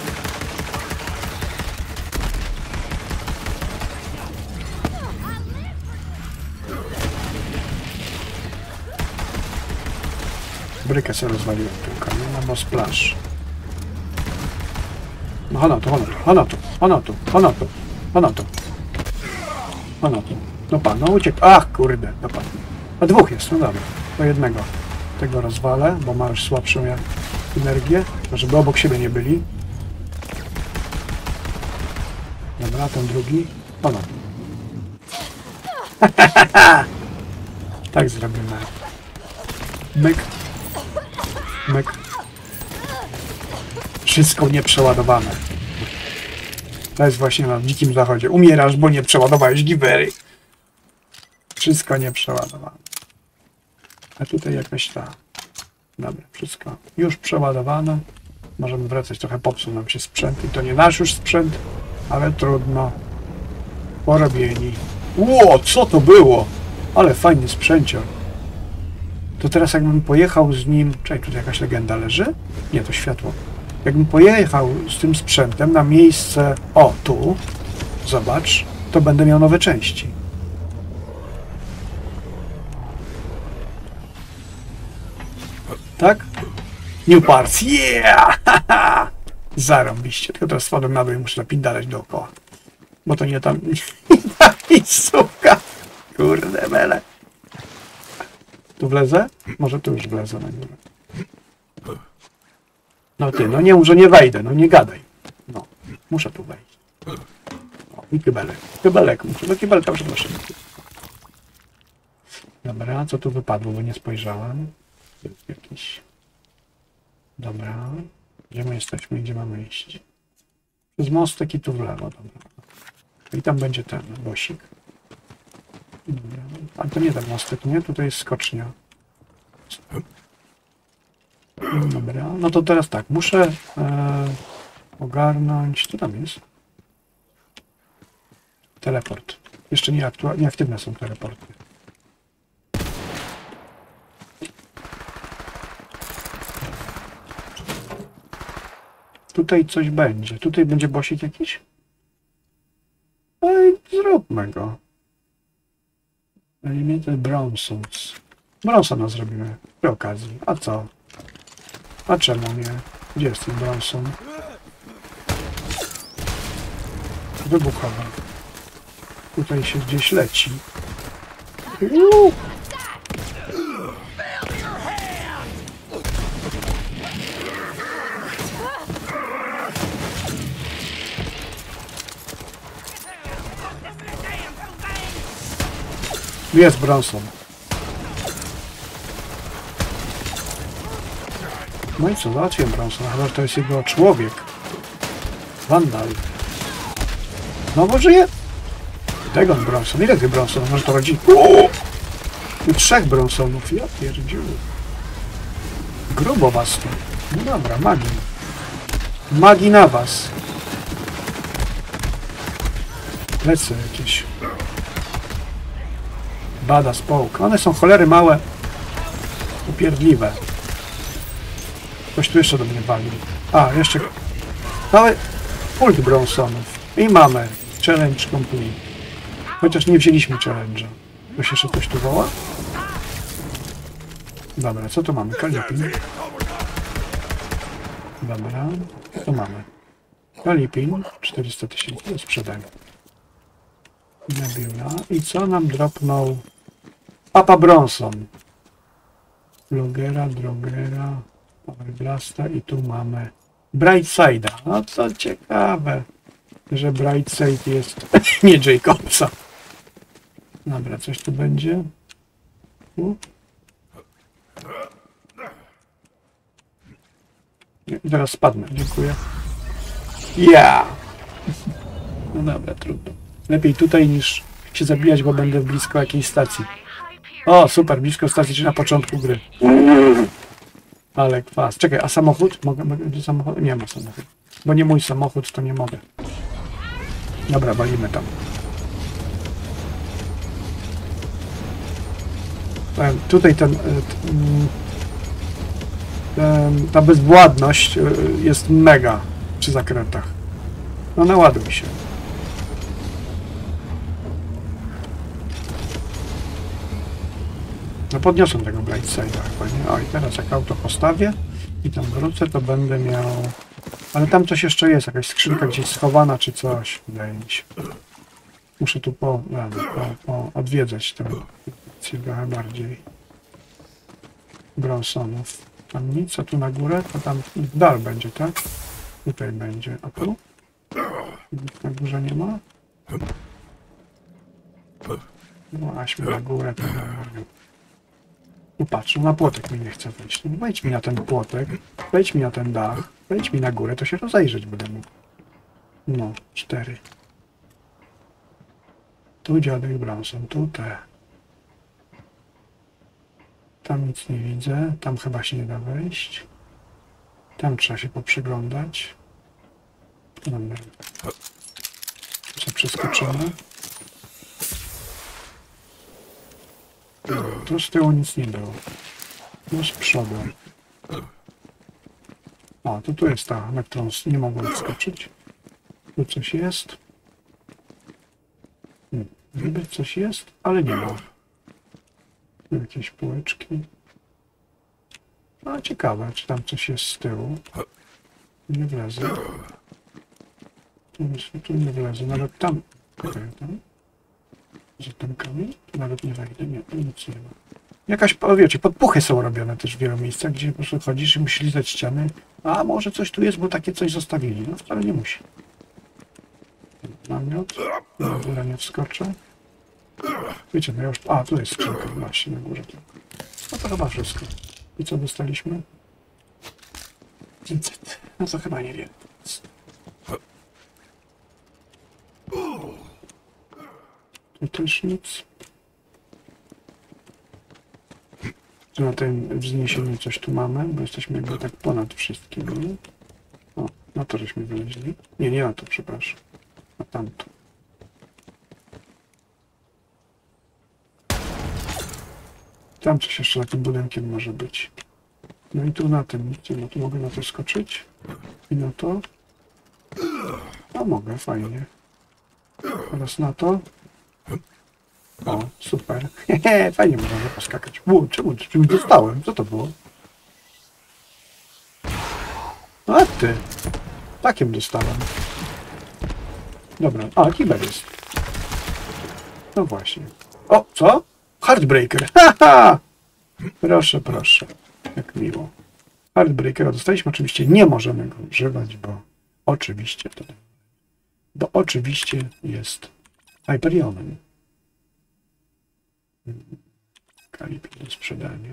Brykę sobie rozwaliłem tylko, nie? No bo splash. No hono tu, hono tu, hono tu, hono tu, hono tu, hono tu. Hono tu. No pan, no uciekł. Ach, kurde, no pan. A dwóch jest, no dobra. To jednego. Tego rozwalę, bo ma już słabszą jak energię, żeby obok siebie nie byli. Dobra, ten drugi. Hono. Tak zrobimy. Myk. Myk. Wszystko nieprzeładowane. To jest właśnie na Dzikim Zachodzie. Umierasz, bo nie przeładowałeś givery. Wszystko nieprzeładowane. A tutaj jakaś ta... Dobra, wszystko już przeładowane. Możemy wracać, trochę popsuł nam się sprzęt. I to nie nasz już sprzęt, ale trudno. Porobieni. Ło, co to było? Ale fajny sprzęcior. To teraz jakbym pojechał z nim... Czekaj, tutaj jakaś legenda leży? Nie, to światło. Jakbym pojechał z tym sprzętem na miejsce... O, tu. Zobacz. To będę miał nowe części. Tak? New parts. Yeah! Zarąbiście. Tylko teraz spadłem na dół i muszę napindalać dookoła. Bo to nie tam... I suka! Kurde mele. Tu wlezę? Może tu już wlezę na górę. No ty, no nie, może nie wejdę, no nie gadaj. No, muszę tu wejść. O, i kybelek. Kybelek, muszę do kibelka przeproszę. Dobra, co tu wypadło, bo nie spojrzałem. To jest jakiś... Dobra. Gdzie my jesteśmy? Gdzie mamy iść? Przez mostek i tu w lewo, dobra. I tam będzie ten bosik. Dobra. A to nie ten mostek, nie? Tutaj jest skocznia. Dobra, no to teraz tak, muszę e, ogarnąć... Co tam jest? Teleport. Jeszcze nie aktua- nieaktywne są teleporty. Tutaj coś będzie. Tutaj będzie bosik jakiś? Ej, zróbmy go. Eliminated Bronsons. Bronsona zrobimy przy okazji. A co? A czemu nie? Gdzie jest ten Bronson? Wybuchowy. Tutaj się gdzieś leci. Uuu. Jest Bronson. No i co, załatwiłem Bronsona, chyba że to jest jego człowiek. Wandal. Znowu żyje? Dagon Bronson. Ile tych Bronsonów? Może to rodzi? I trzech Bronsonów. Ja pierdziu. Grubo was tu. No dobra, magii. Magii na was. Lecę jakieś. Bada społk. One są cholery małe. Upierdliwe. Ktoś tu jeszcze do mnie wali. A, jeszcze... Mamy ult Bronsonów. I mamy. Challenge complete. Chociaż nie wzięliśmy challenge'a. Ktoś jeszcze coś tu woła? Dobra, co tu mamy? Kalipin. Dobra, co tu mamy? Kalipin. czterysta tysięcy. Sprzedajmy. Nebula. I co nam dropnął? Papa Bronson. Blogera, Drogera, Power Blasta i tu mamy Brightside'a. No co ciekawe, że Brightside jest nie Jacobsa. Dobra, coś tu będzie? U? I teraz spadnę, dziękuję. Ja! Yeah. No dobra, trudno. Lepiej tutaj niż się zabijać, bo będę blisko jakiejś stacji. O, super, blisko stacji, czy na początku gry. Ale kwas. Czekaj, a samochód? Mogę, mogę samochód? Nie ma samochodu. Bo nie mój samochód, to nie mogę. Dobra, walimy tam. Tutaj ten, ten, ta bezwładność jest mega przy zakrętach. No naładuj się. No podniosę tego Brightside'a chyba, nie? O i teraz jak auto postawię i tam wrócę, to będę miał... Ale tam coś jeszcze jest, jakaś skrzynka gdzieś schowana czy coś, wydaje mi się. Muszę tu po, po, po odwiedzać tę trochę bardziej. Bronsonów. Tam nic, a tu na górę, to tam w dal będzie, tak? Tutaj będzie, a tu? Nic na górze nie ma? No aśmy na górę, to No patrz, no na płotek mi nie chce wejść. No wejdź mi na ten płotek, wejdź mi na ten dach, wejdź mi na górę, to się rozejrzeć będę mógł. No, cztery. Tu dziadek Bronson, tu te. Tam nic nie widzę, tam chyba się nie da wejść. Tam trzeba się poprzyglądać. Dobra. Co przeskoczymy? Tu z tyłu nic nie było. No z przodu. O, to tu jest ta, na którą nie mogłem wskoczyć. Tu coś jest. Hmm. Niby coś jest, ale nie ma. Jakieś półeczki. No ciekawe, czy tam coś jest z tyłu. Nie wlezę. Tu, tu nie wlezę, nawet tam. Okay, tam. Za tamkami. Tu nawet nie wejdę, nie, nic nie ma. Jakaś, wiecie, podpuchy są robione też w wielu miejscach, gdzie po prostu chodzisz i musisz lizać ściany. A może coś tu jest, bo takie coś zostawili. No wcale nie musi. Namiot. Na górę nie wskoczę. Wiecie, no ja już... A, tu jest skrzynka właśnie na górze. No to chyba wszystko. I co dostaliśmy? pięćset. No to chyba nie wiem. Tu też nic. Tu na tym wzniesieniu coś tu mamy, bo jesteśmy jakby tak ponad wszystkim. O, na to żeśmy wyleźli. Nie, nie na to, przepraszam. Na tamto. Tam coś jeszcze na tym budynkiem może być. No i tu na tym, no tu mogę na to skoczyć. I na to. A mogę, fajnie. Teraz na to. O, super. Hehe, fajnie można poskakać. U, czemu, czemu dostałem? Co to było? A ty. Takim dostałem. Dobra, a kibel jest. No właśnie. O, co? Heartbreaker. Haha! Proszę, proszę. Jak miło. Heartbreakera dostaliśmy. Oczywiście nie możemy go używać, bo oczywiście to. Bo oczywiście jest Hyperionem. Kalibr do sprzedania.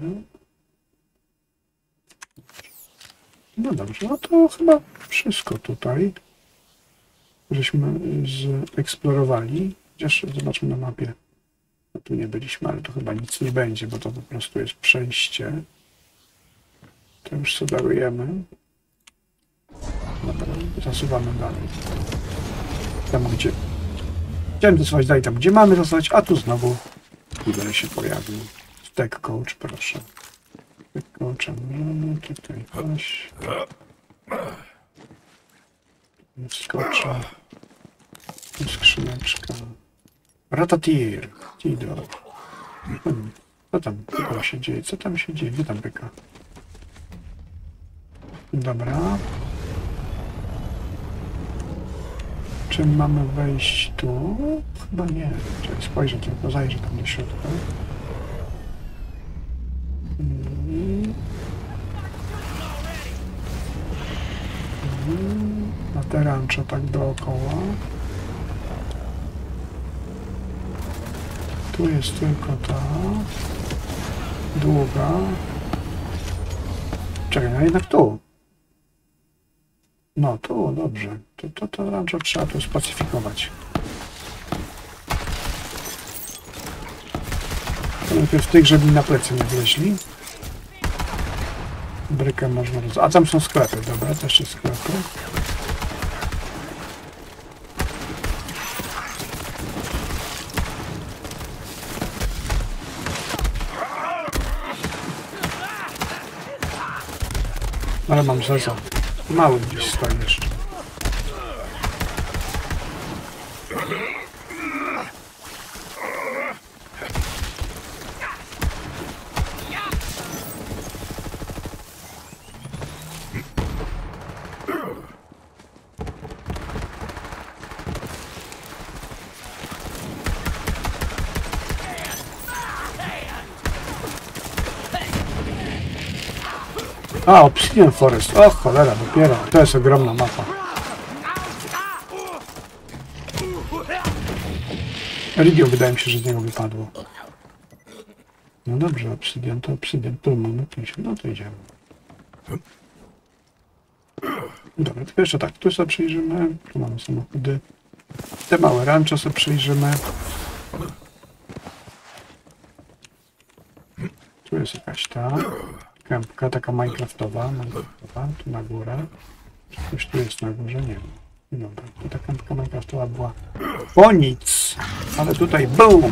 No dobrze, no to chyba wszystko tutaj. Żeśmy zeksplorowali. Chociaż zobaczmy na mapie. No tu nie byliśmy, ale to chyba nic nie będzie, bo to po prostu jest przejście. To już sugerujemy. Dobra, zasuwamy dalej. Tam gdzie... Chciałem dosuwać dalej tam, gdzie mamy dosuwać, a tu znowu kibel się pojawił. Stack coach, proszę. Stack coacha możemy tutaj paść. Wskoczę. Skrzyneczka. Ratatir. Tidor. Hmm. Co tam, co tam się dzieje? Co tam się dzieje? Gdzie tam byka? Dobra. Czy mamy wejść tu? Chyba nie. Czekaj, spojrzę tylko, zajrzę tam do środka. Hmm. Hmm. Na te rancho tak dookoła. Tu jest tylko ta długa. Czekaj, no jednak tu. No tu, dobrze. To, to, to rancho trzeba tu spacyfikować. To najpierw tych, żeby mi na plecy nie wleźli. Brykę można roz... A tam są sklepy, dobra, też jest sklepy. Ale mam zeza. Mały gdzieś stoi jeszcze. A, Obsidian Forest. O cholera, dopiero. To jest ogromna mapa. Iridium wydaje mi się, że z niego wypadło. No dobrze, obsydian to obsydian, tu mamy pięćdziesiąt, no to idziemy. Dobra, tylko jeszcze tak, tu sobie przyjrzymy, tu mamy samochody. Te małe rancho sobie przyjrzymy. Tu jest jakaś ta kępka, taka minecraftowa, minecraftowa, tu na górę. Czy coś tu jest na górze? Nie wiem. Dobra, tu ta kępka minecraftowa była po nic, ale tutaj BOOM!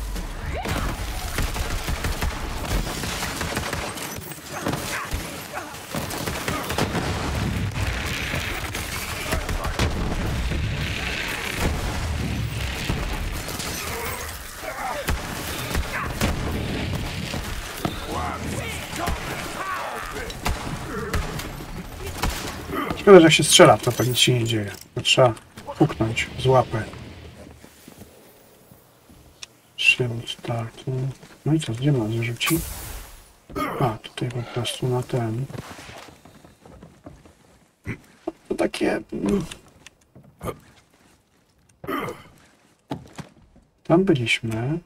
Szkoda, że jak się strzela, to nic się nie dzieje. To trzeba puknąć z łapy. Shield, tak. No i co, gdzie nas rzuci? A, tutaj po prostu na ten. To takie... Tam byliśmy.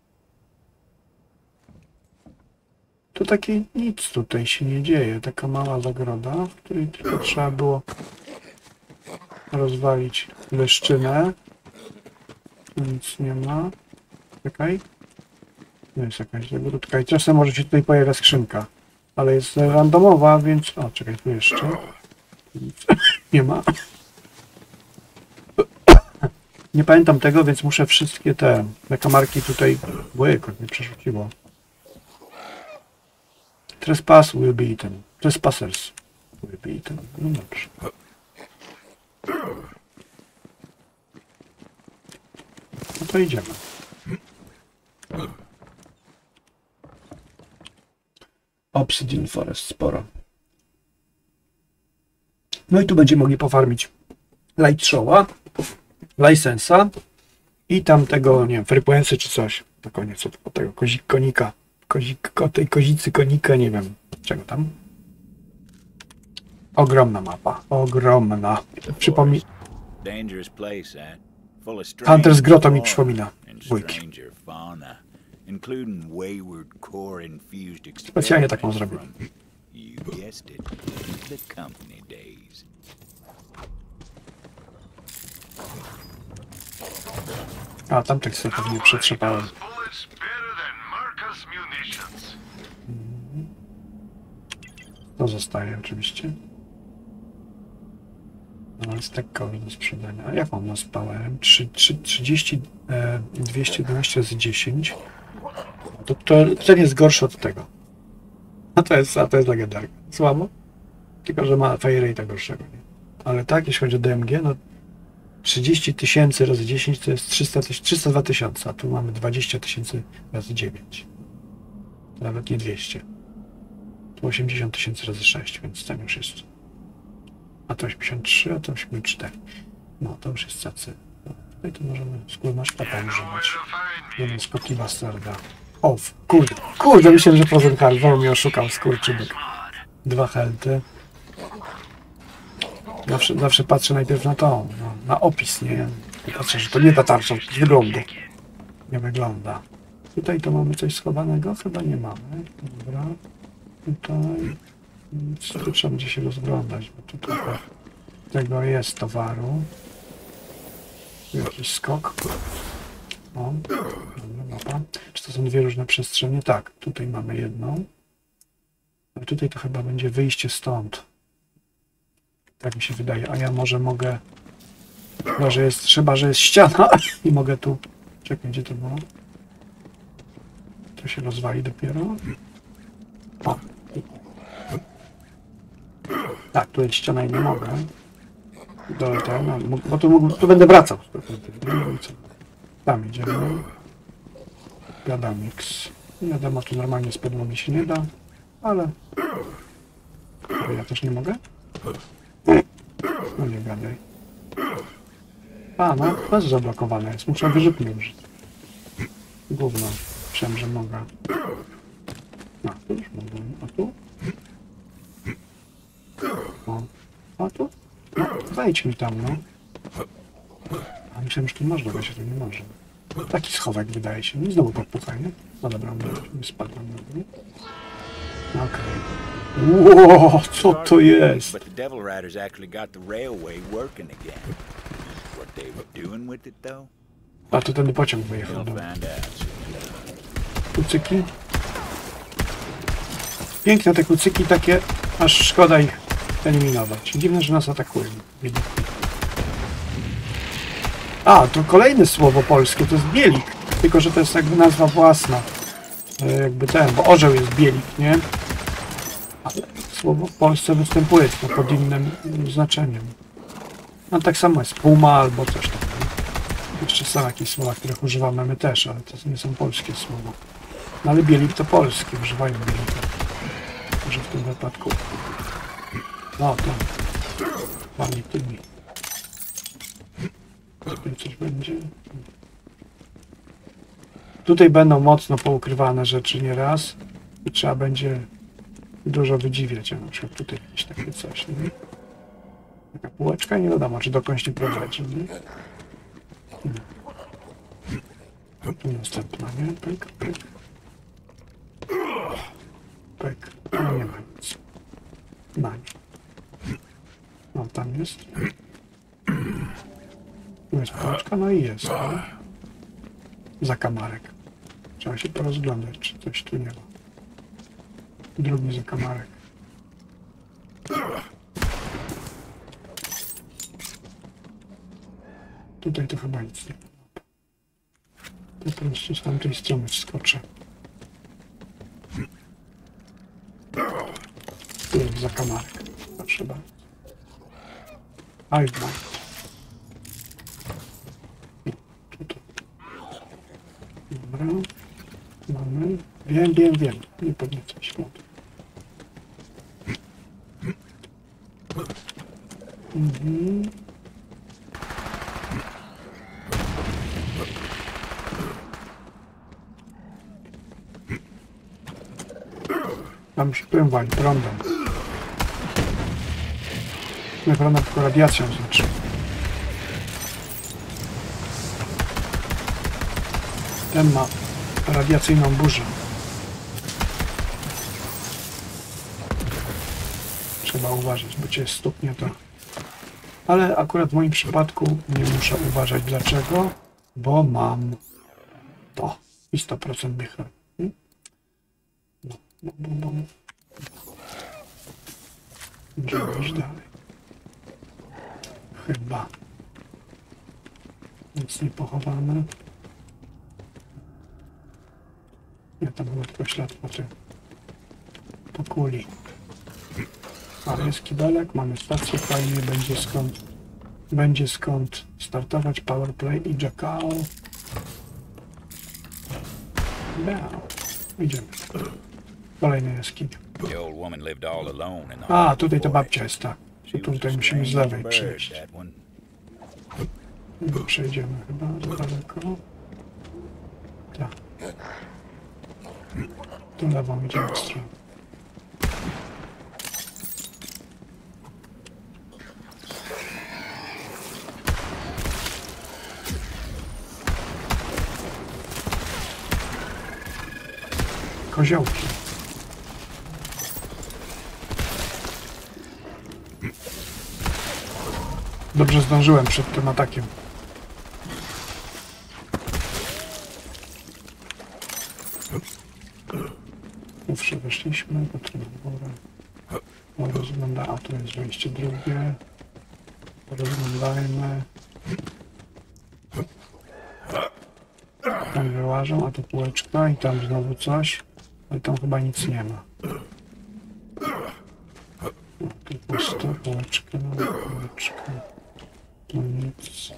To takie nic tutaj się nie dzieje. Taka mała zagroda, w której tylko trzeba było rozwalić leszczynę. Tu nic nie ma. Czekaj. To jest jakaś zagródka. I czasem może się tutaj pojawia skrzynka. Ale jest randomowa, więc... O, czekaj, tu jeszcze. Nic nie ma. Nie pamiętam tego, więc muszę wszystkie te zakamarki tutaj... Bojeko, mnie przerzuciło. Trespass will be eaten. Trespassers will be eaten. No dobrze. No to idziemy. Obsidian Forest sporo. No i tu będziemy mogli pofarmić Light Showa, Licensa i tamtego, nie wiem, Frequency czy coś. Na koniec od tego kozik, konika. Kozik, tej kozicy konika, nie wiem czego tam. Ogromna mapa. Ogromna. Przypomnij. Hunter's Grotto mi przypomina. Wujki. Specjalnie taką zrobiłem. A, tamtych sobie pewnie przetrzepałem. To zostaje oczywiście. No, jest tak koło do sprzedania. A jak mam na spałem? trzydzieści, dwieście dwanaście z dziesięć. To, to ten jest gorszy od tego. A to jest, a to jest legendarka. Słabo? Tylko, że ma fire rate'a gorszego. Nie? Ale tak, jeśli chodzi o D M G, no trzydzieści tysięcy razy dziesięć to jest trzysta, trzysta dwa tysiące, a tu mamy dwadzieścia tysięcy razy dziewięć. Nawet nie dwieście. Tu osiemdziesiąt tysięcy razy sześć, więc ten już jest. A to osiemdziesiąt trzy, a to osiemdziesiąt cztery. No, to już jest cacy. No, tutaj to możemy skórmaszpata używać. Jeden z Cookie Bastarda. O, kurde, kurde, myślałem, że Frozen Heart, znowu mnie oszukał, skurczybyk. Dwa helty. Zawsze, zawsze patrzę najpierw na to, no, na opis, nie? Patrzę, że to nie ta tarcza z wyglądu. Nie wygląda. Tutaj to mamy coś schowanego? Chyba nie mamy. Dobra. Tutaj... Tu trzeba będzie się rozglądać, bo tu trochę tego jest towaru. Tu jakiś skok. O, dobra, mapa. Czy to są dwie różne przestrzenie? Tak, tutaj mamy jedną. Ale tutaj to chyba będzie wyjście stąd. Tak mi się wydaje. A ja może mogę... Chyba, że jest, chyba, że jest ściana i mogę tu... Czekaj, gdzie to było? To się rozwali dopiero. O. Tak, tu jest ściana i nie mogę. Dole to, no, bo tu, tu będę wracał. Tam idziemy. Gadamix. Nie wiadomo, tu normalnie z podłogi się nie da, ale... Ja też nie mogę? No nie gadaj. A, no, to jest zablokowane jest. Muszę wyrzutnie użyć. Gówno. Myślałem, że mogę. No, tu już mogę. A tu? O. A tu? No, wejdź mi tam, no. A myślałem, że tu można, bo się tu nie może. Taki schowek wydaje się. I znowu podpuchanie. No dobra, nie spadłem. Okej. Okay. Ło, co to jest? But the Devil Riders actually got the railway working again. What they were doing with it, though? A to ten pociąg wyjechał. We'll Dobra. find out. Kucyki. Piękne te kucyki takie, aż szkoda ich eliminować. Dziwne, że nas atakują. A, to kolejne słowo polskie, to jest bielik. Tylko, że to jest jakby nazwa własna. Jakby ten, bo orzeł jest bielik, nie? Ale słowo w Polsce występuje tylko pod innym znaczeniem. No tak samo jest puma albo coś takiego. Jeszcze są jakieś słowa, których używamy my też, ale to nie są polskie słowa. No ale bielik to polskie, używają bielika. Może w tym wypadku. No tam. Pani tymi. Tutaj coś będzie. Tutaj będą mocno poukrywane rzeczy nieraz i trzeba będzie dużo wydziwiać. Na przykład tutaj jakieś takie coś. Nie? Taka półeczka, nie wiadomo, czy dokądś nie prowadzi. Nie? Tu następna, nie? Pyk, pyk. Pyk. No nie ma nic. Na nie. No tam jest. Tu jest półeczka, no i jest. Nie? Zakamarek. Trzeba się porozglądać, czy coś tu nie ma. Drugi zakamarek. Tutaj to chyba nic nie ma. To po prostu z tamtej strony wskoczę. Tu jest zakamarek. Proszę bardzo. I've mind. Dobra. Mamy. Wiem, wiem, wiem. Nie podniecaj się. Mhm. Tam się prym wali prądem. Nie prądem, tylko radiacją znaczy. Ten ma radiacyjną burzę. Trzeba uważać, bo cię stuknie to. Ale akurat w moim przypadku nie muszę uważać. Dlaczego? Bo mam to. I sto procent mnie chroni. No, no, no, no. Będziemy iść dalej. Chyba. Nic nie pochowane. Nie, tam był tylko ślad po tym. Po kuli. A jest kibelek, mamy stację, fajnie, będzie skąd będzie skąd startować powerplay i jackal. Ja. Idziemy. Kolejny jaskinia. A, tutaj to babcia jest, tak. To tutaj musimy z lewej przejść. Nie przejdziemy chyba za daleko. Tak. Tu lewą idziemy w stronę. Koziołki. Dobrze zdążyłem przed tym atakiem. Pierwsze weszliśmy, potem na górę. Rozgląda, a tu jest wejście drugie. Rozglądajmy. Tam wyłażą, a tu półeczka i tam znowu coś. Ale tam chyba nic nie ma. No, tu pusto, półeczka, półeczka. Tu nic.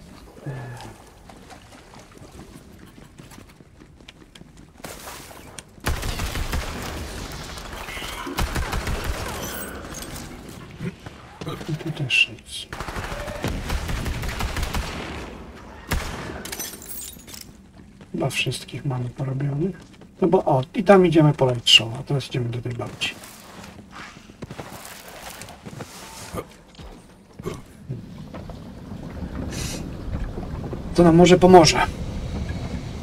I tu też nic. Chyba wszystkich mamy porobionych. No bo o, i tam idziemy po light show, a teraz idziemy do tej babci. To nam może pomoże.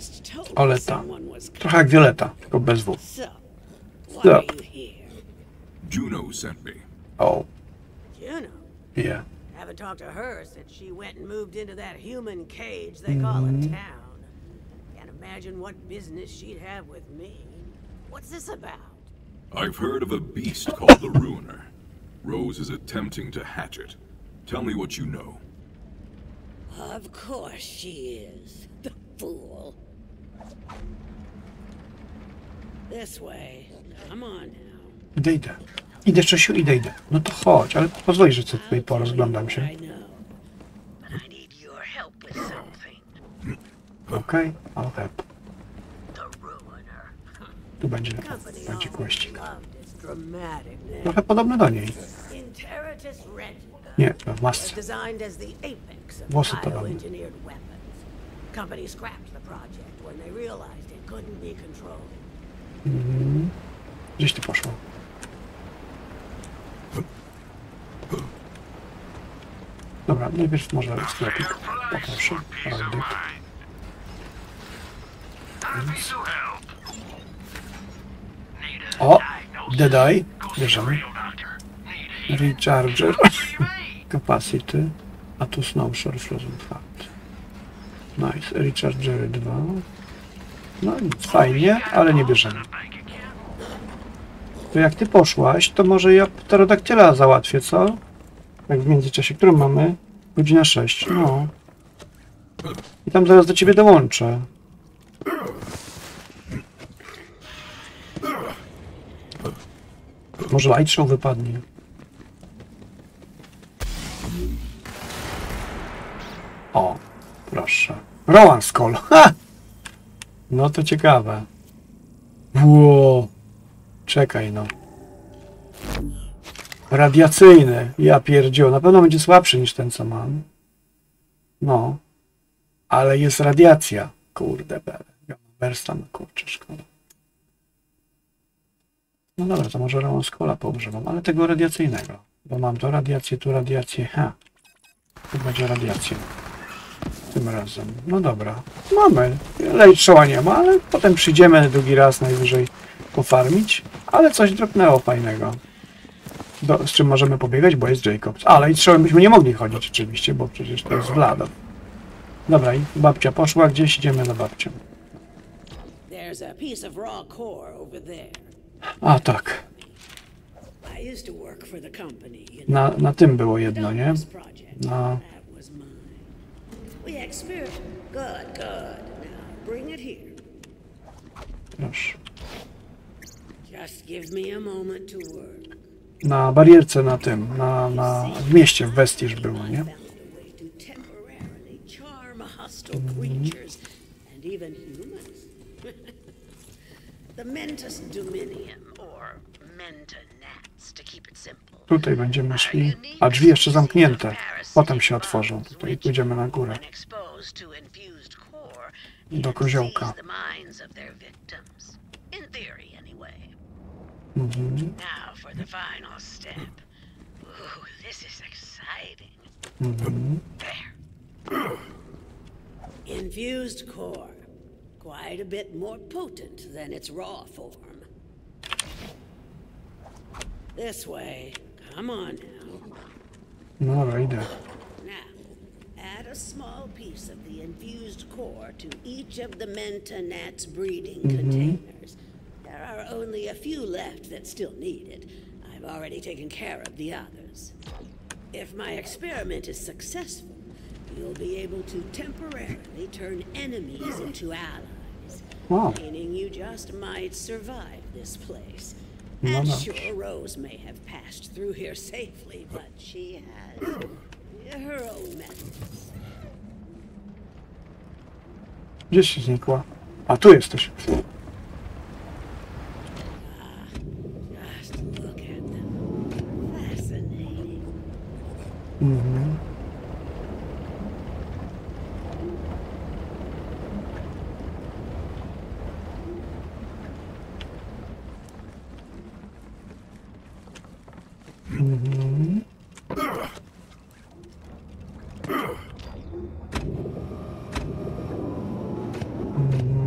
just told me Oleta. someone was Trochę jak Violeta, tylko bez W. So, why So. are you here? Juno sent me. O, Juno. yeah. Haven't talked to her since she went and moved into that human cage they call a town. Can't imagine what business she'd have with me. What's this about? I've heard of a beast called the Ruiner. Rose is attempting to hatch it. Tell me what you know. Of course she is. The fool. This way. Come on now. Idę, idę. Idę, Czesiu, idę, idę. No to chodź, ale pozwól, że sobie tutaj porozglądam się. I know. But I need your help with something. Okej, okay, I'll help. The Ruiner. Tu będzie, Company będzie always kłeścik. loved its dramatic name. Trochę podobny do niej. Interitus Regica. Nie, w was masce. designed as the apex of Włosy podobne. bioengineered weapons. Company scrapped the project when they realized it couldn't be controlled. Mhm. Gdzieś ty poszło. Dobra, najpierw może sklepik. Poproszę. Radek. O! Dedaj. Bierzemy. Recharger. Capacity. A tu Snowshore Frozen Fat. Nice. Rechargery dwa. No nic, fajnie, ale nie bierzemy. To jak ty poszłaś, to może ja pterodaktyla załatwię, co? Tak w międzyczasie, którą mamy? Godzina sześć, no. I tam zaraz do ciebie dołączę. Może light show wypadnie. O, proszę. Rowan Skull. Ha! No to ciekawe. Ło. Czekaj no. Radiacyjny. Ja pierdziu. Na pewno będzie słabszy niż ten, co mam. No. Ale jest radiacja. Kurde bele. Berstam, kurczę, szkoda. No dobra, to może Rowan Skulla poużywam, ale tego radiacyjnego. Bo mam to radiację, tu radiację. Ha. Tu będzie radiacja. Tym razem. No dobra. Mamy. Light showa nie ma, ale potem przyjdziemy drugi raz najwyżej pofarmić. Ale coś dropnęło fajnego. Do, z czym możemy pobiegać, bo jest Jacobs. Ale i strzałem byśmy nie mogli chodzić oczywiście, bo przecież to jest Vlado. Dobra, i babcia poszła gdzieś, idziemy na babcię. There's a piece of raw core over there. A tak. I used to work for the company. You know, Na, na tym było jedno, nie? this project. No. That was mine. We experiment. Good, good. Now bring it here. Proszę. Just give me a moment to work. Na barierce na tym, na, na, w mieście, w Vestiż było, nie? Found a way to temporarily charm hostile creatures and even humans. The Mentus Dominium, or Mentonats, to keep it simple. Tutaj będziemy szli, a drzwi jeszcze zamknięte. Potem się otworzą. Tutaj pójdziemy na górę. When exposed to infused core, Do it koziołka. sees the minds of their victims. In theory, anyway. Mhm. Now for the final step. Ooh, this is exciting. Mhm. There. Infused core. Quite a bit more potent than its raw form. This way. Come on now. No dobra, idę. Now, add a small piece of the infused core to each of the Mentonats breeding containers. There are only a few left that still need it. I've already taken care of the others. If my experiment is successful, you'll be able to temporarily turn enemies into allies. Wow. Meaning you just might survive this place. No, And no. sure, Rose may have passed through here safely, but she has her own methods. Gdzieś się znikła. A tu jesteś. Just look at them. Fascinating. Mhm. Mhm. Mhm.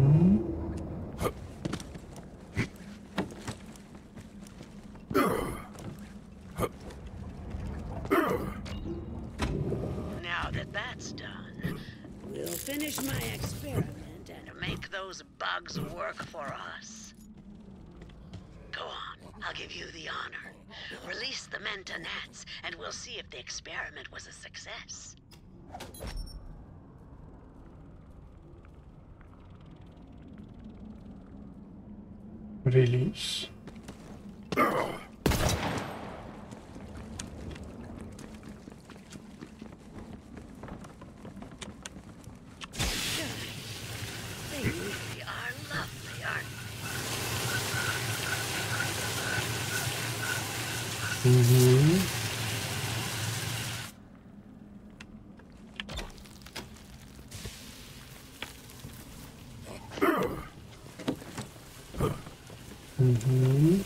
finish my experiment and make those bugs work for us. Go on, I'll give you the honor. Release the Mentonats, and we'll see if the experiment was a success. Release. They really are lovely, aren't they? Mhm. Mhm.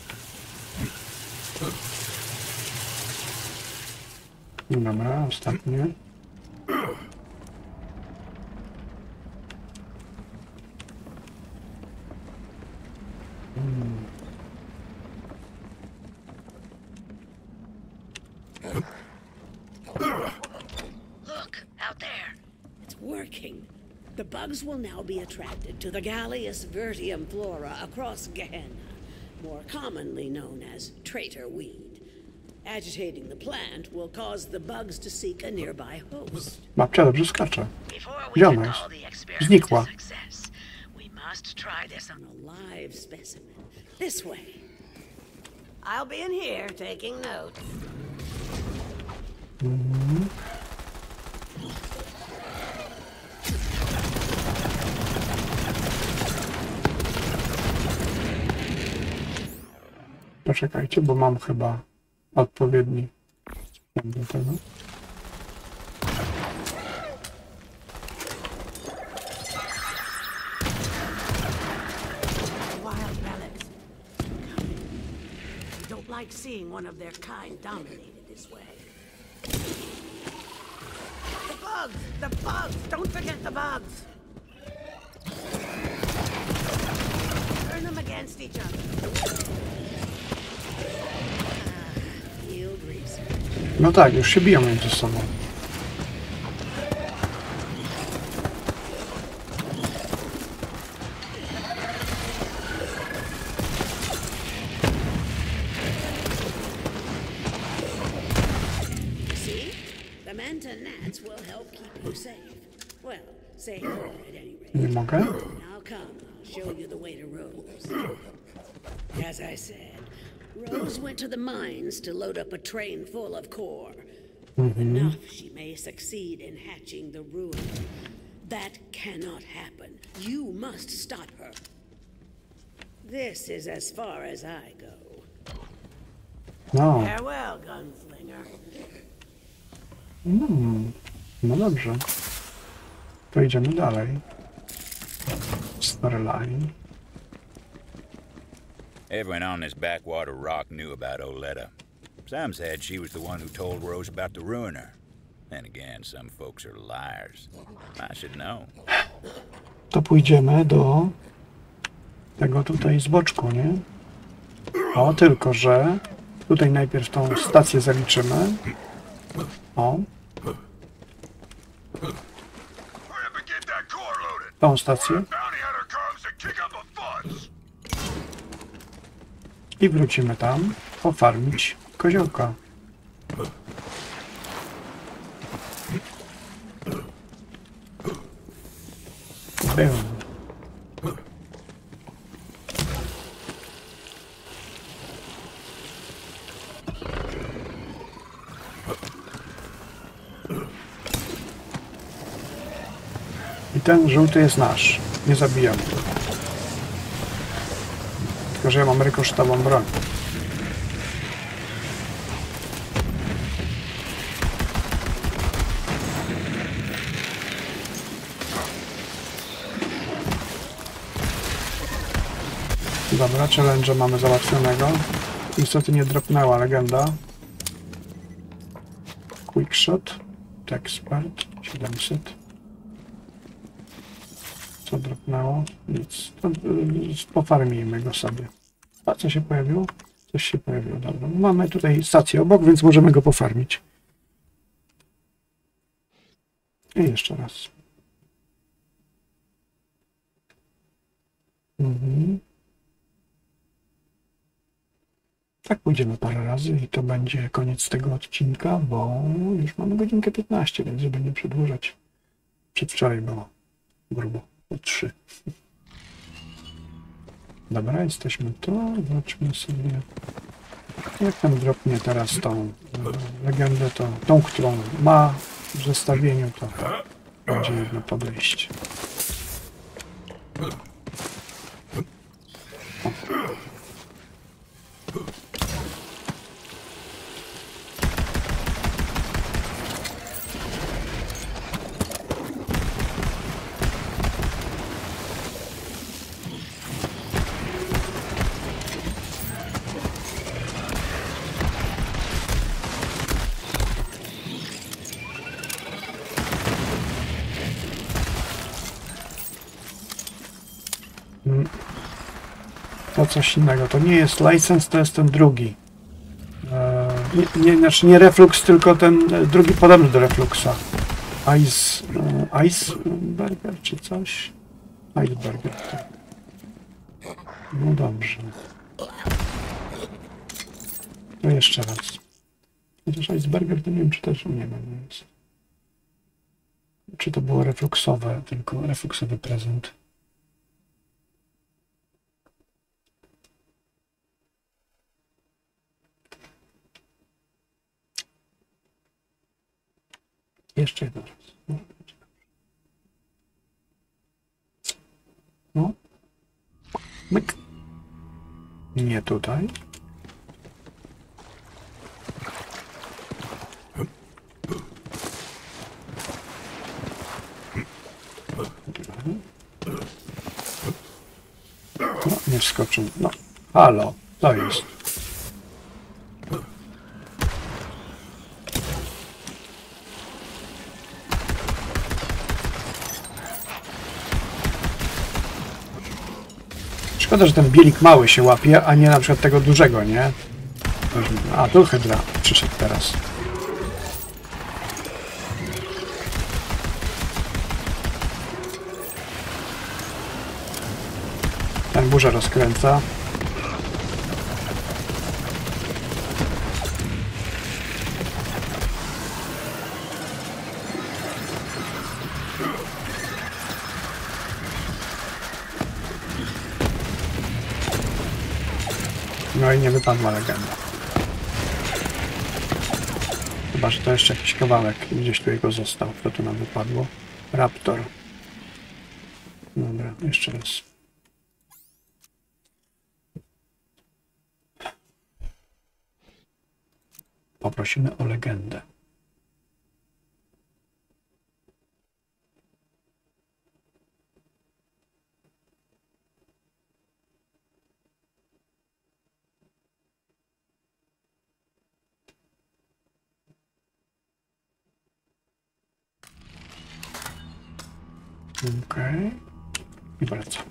Dobra, ostatnie. Hmm. Look, out there. It's working. The bugs will now be attracted to the Gallius vertium flora across Gehenna, more commonly known as traitor weed. Agitating the plant will cause the bugs to seek a nearby host. Babcia dobrze skacze. Before we Gdzie can ona jest? call the experiment Znikła. a success, we must try this on a live specimen. This way. I'll be in here taking notes. Mhm. Poczekajcie, bo mam chyba odpowiedni do tego. Wild relics. We don't like seeing one of their kind dominated this way. The bugs! The bugs! Don't forget the bugs! Turn them against each other. Ah, field research. No tak, już się biją między sobą. See? The Mentonats will help keep you safe. Well, safer at any rate. Nie mogę? Now come, I'll show you the way to Rose. As I said, Rose went to the mines to load up a train full of core. Enough she may succeed in hatching the ruin. That cannot happen. You must stop her. This is as far as I go. No. Farewell, gunslinger. Mm. No dobrze. To idziemy dalej. Storyline. Everyone on this backwater rock knew about Oleta. Some said she was the one who told Rose about the ruiner. Then again, some folks are liars. I should know. To pójdziemy do tego tutaj z boczku, nie? O, tylko że tutaj najpierw tą stację zaliczymy. O. Tą stację. I wrócimy tam pofarmić koziołka. Był. I ten żółty jest nasz. Nie zabijamy. Tylko że ja mam rykosztową broń. Dobra, challenge mamy załatwionego. Niestety nie dropnęła legenda. Quickshot. Expert. siedemset. Co dropnęło? Nic. To, pofarmijmy go sobie. A co się pojawiło? Coś się pojawiło. Dobra. Mamy tutaj stację obok, więc możemy go pofarmić. I jeszcze raz. Mhm. Tak pójdziemy parę razy i to będzie koniec tego odcinka, bo już mamy godzinkę piętnaście, więc żeby nie przedłużać. Przedwczoraj było grubo, po trzy. Dobra, jesteśmy tu. Zobaczmy sobie, jak nam dropnie teraz tą e, legendę, to, tą, którą ma w zestawieniu, to będzie jedno podejście. O. To coś innego. To nie jest license, to jest ten drugi. E, nie, nie, znaczy nie Reflux, tylko ten drugi podobny do Refluxa. Ice, e, Ice Burger czy coś? Ice Burger. Tak. No dobrze. To jeszcze raz. Chociaż Ice Burger to nie wiem, czy też nie wiem. Jest. Czy to było refluxowe, tylko refluxowy prezent. Jeszcze jeden raz. No. Myk. Nie tutaj. No, nie wskoczył. No. Halo, to jest. Szkoda, że ten bielik mały się łapie, a nie na przykład tego dużego, nie? A, tu hydra przyszedł teraz. Ten burza rozkręca. No i nie wypadła legenda. Chyba, że to jeszcze jakiś kawałek. Gdzieś tu jego został. To tu nam wypadło. Raptor. Dobra, jeszcze raz. Poprosimy o legendę. Okej. Okay. I wracam.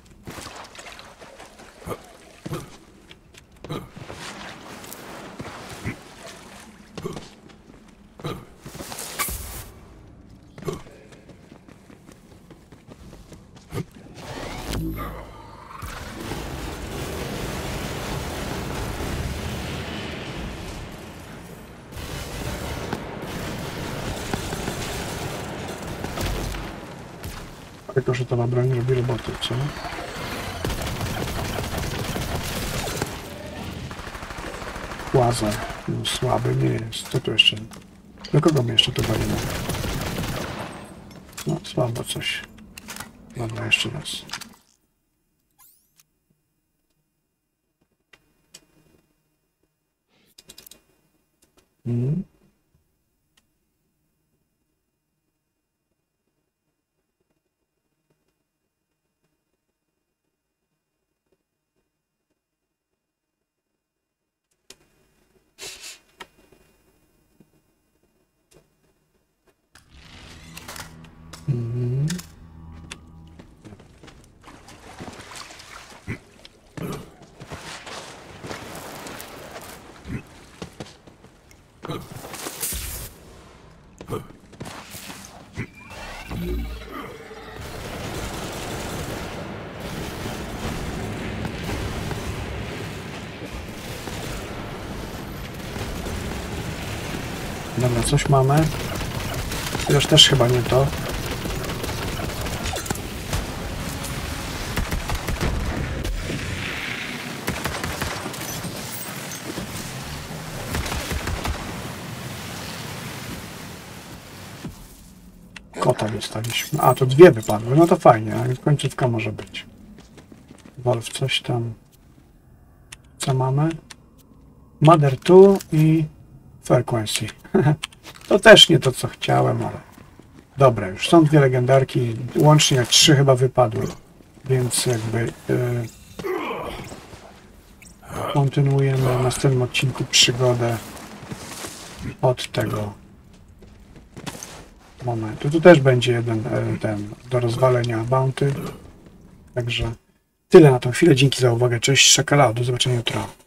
Tylko, że ta broń robi roboty, co? Łaza. No, słaby nie jest. Co tu jeszcze? Do kogo my jeszcze tu walimy? No, słabo coś. Dobra, jeszcze raz. Hmm. Mhm. Dobra, coś mamy. Chociaż też chyba nie to. Kota dostaliśmy. A, to dwie wypadły. No to fajnie, ale końcówka może być. Wolf, coś tam. Co mamy? Mother two i Frequency. To też nie to, co chciałem, ale... Dobra, już są dwie legendarki. Łącznie trzy chyba wypadły. Więc jakby... Yy, kontynuujemy w następnym odcinku przygodę od tego momentu. Tu też będzie jeden ten do rozwalenia bounty. Także tyle na tą chwilę. Dzięki za uwagę. Cześć, Szakala. Do zobaczenia jutro.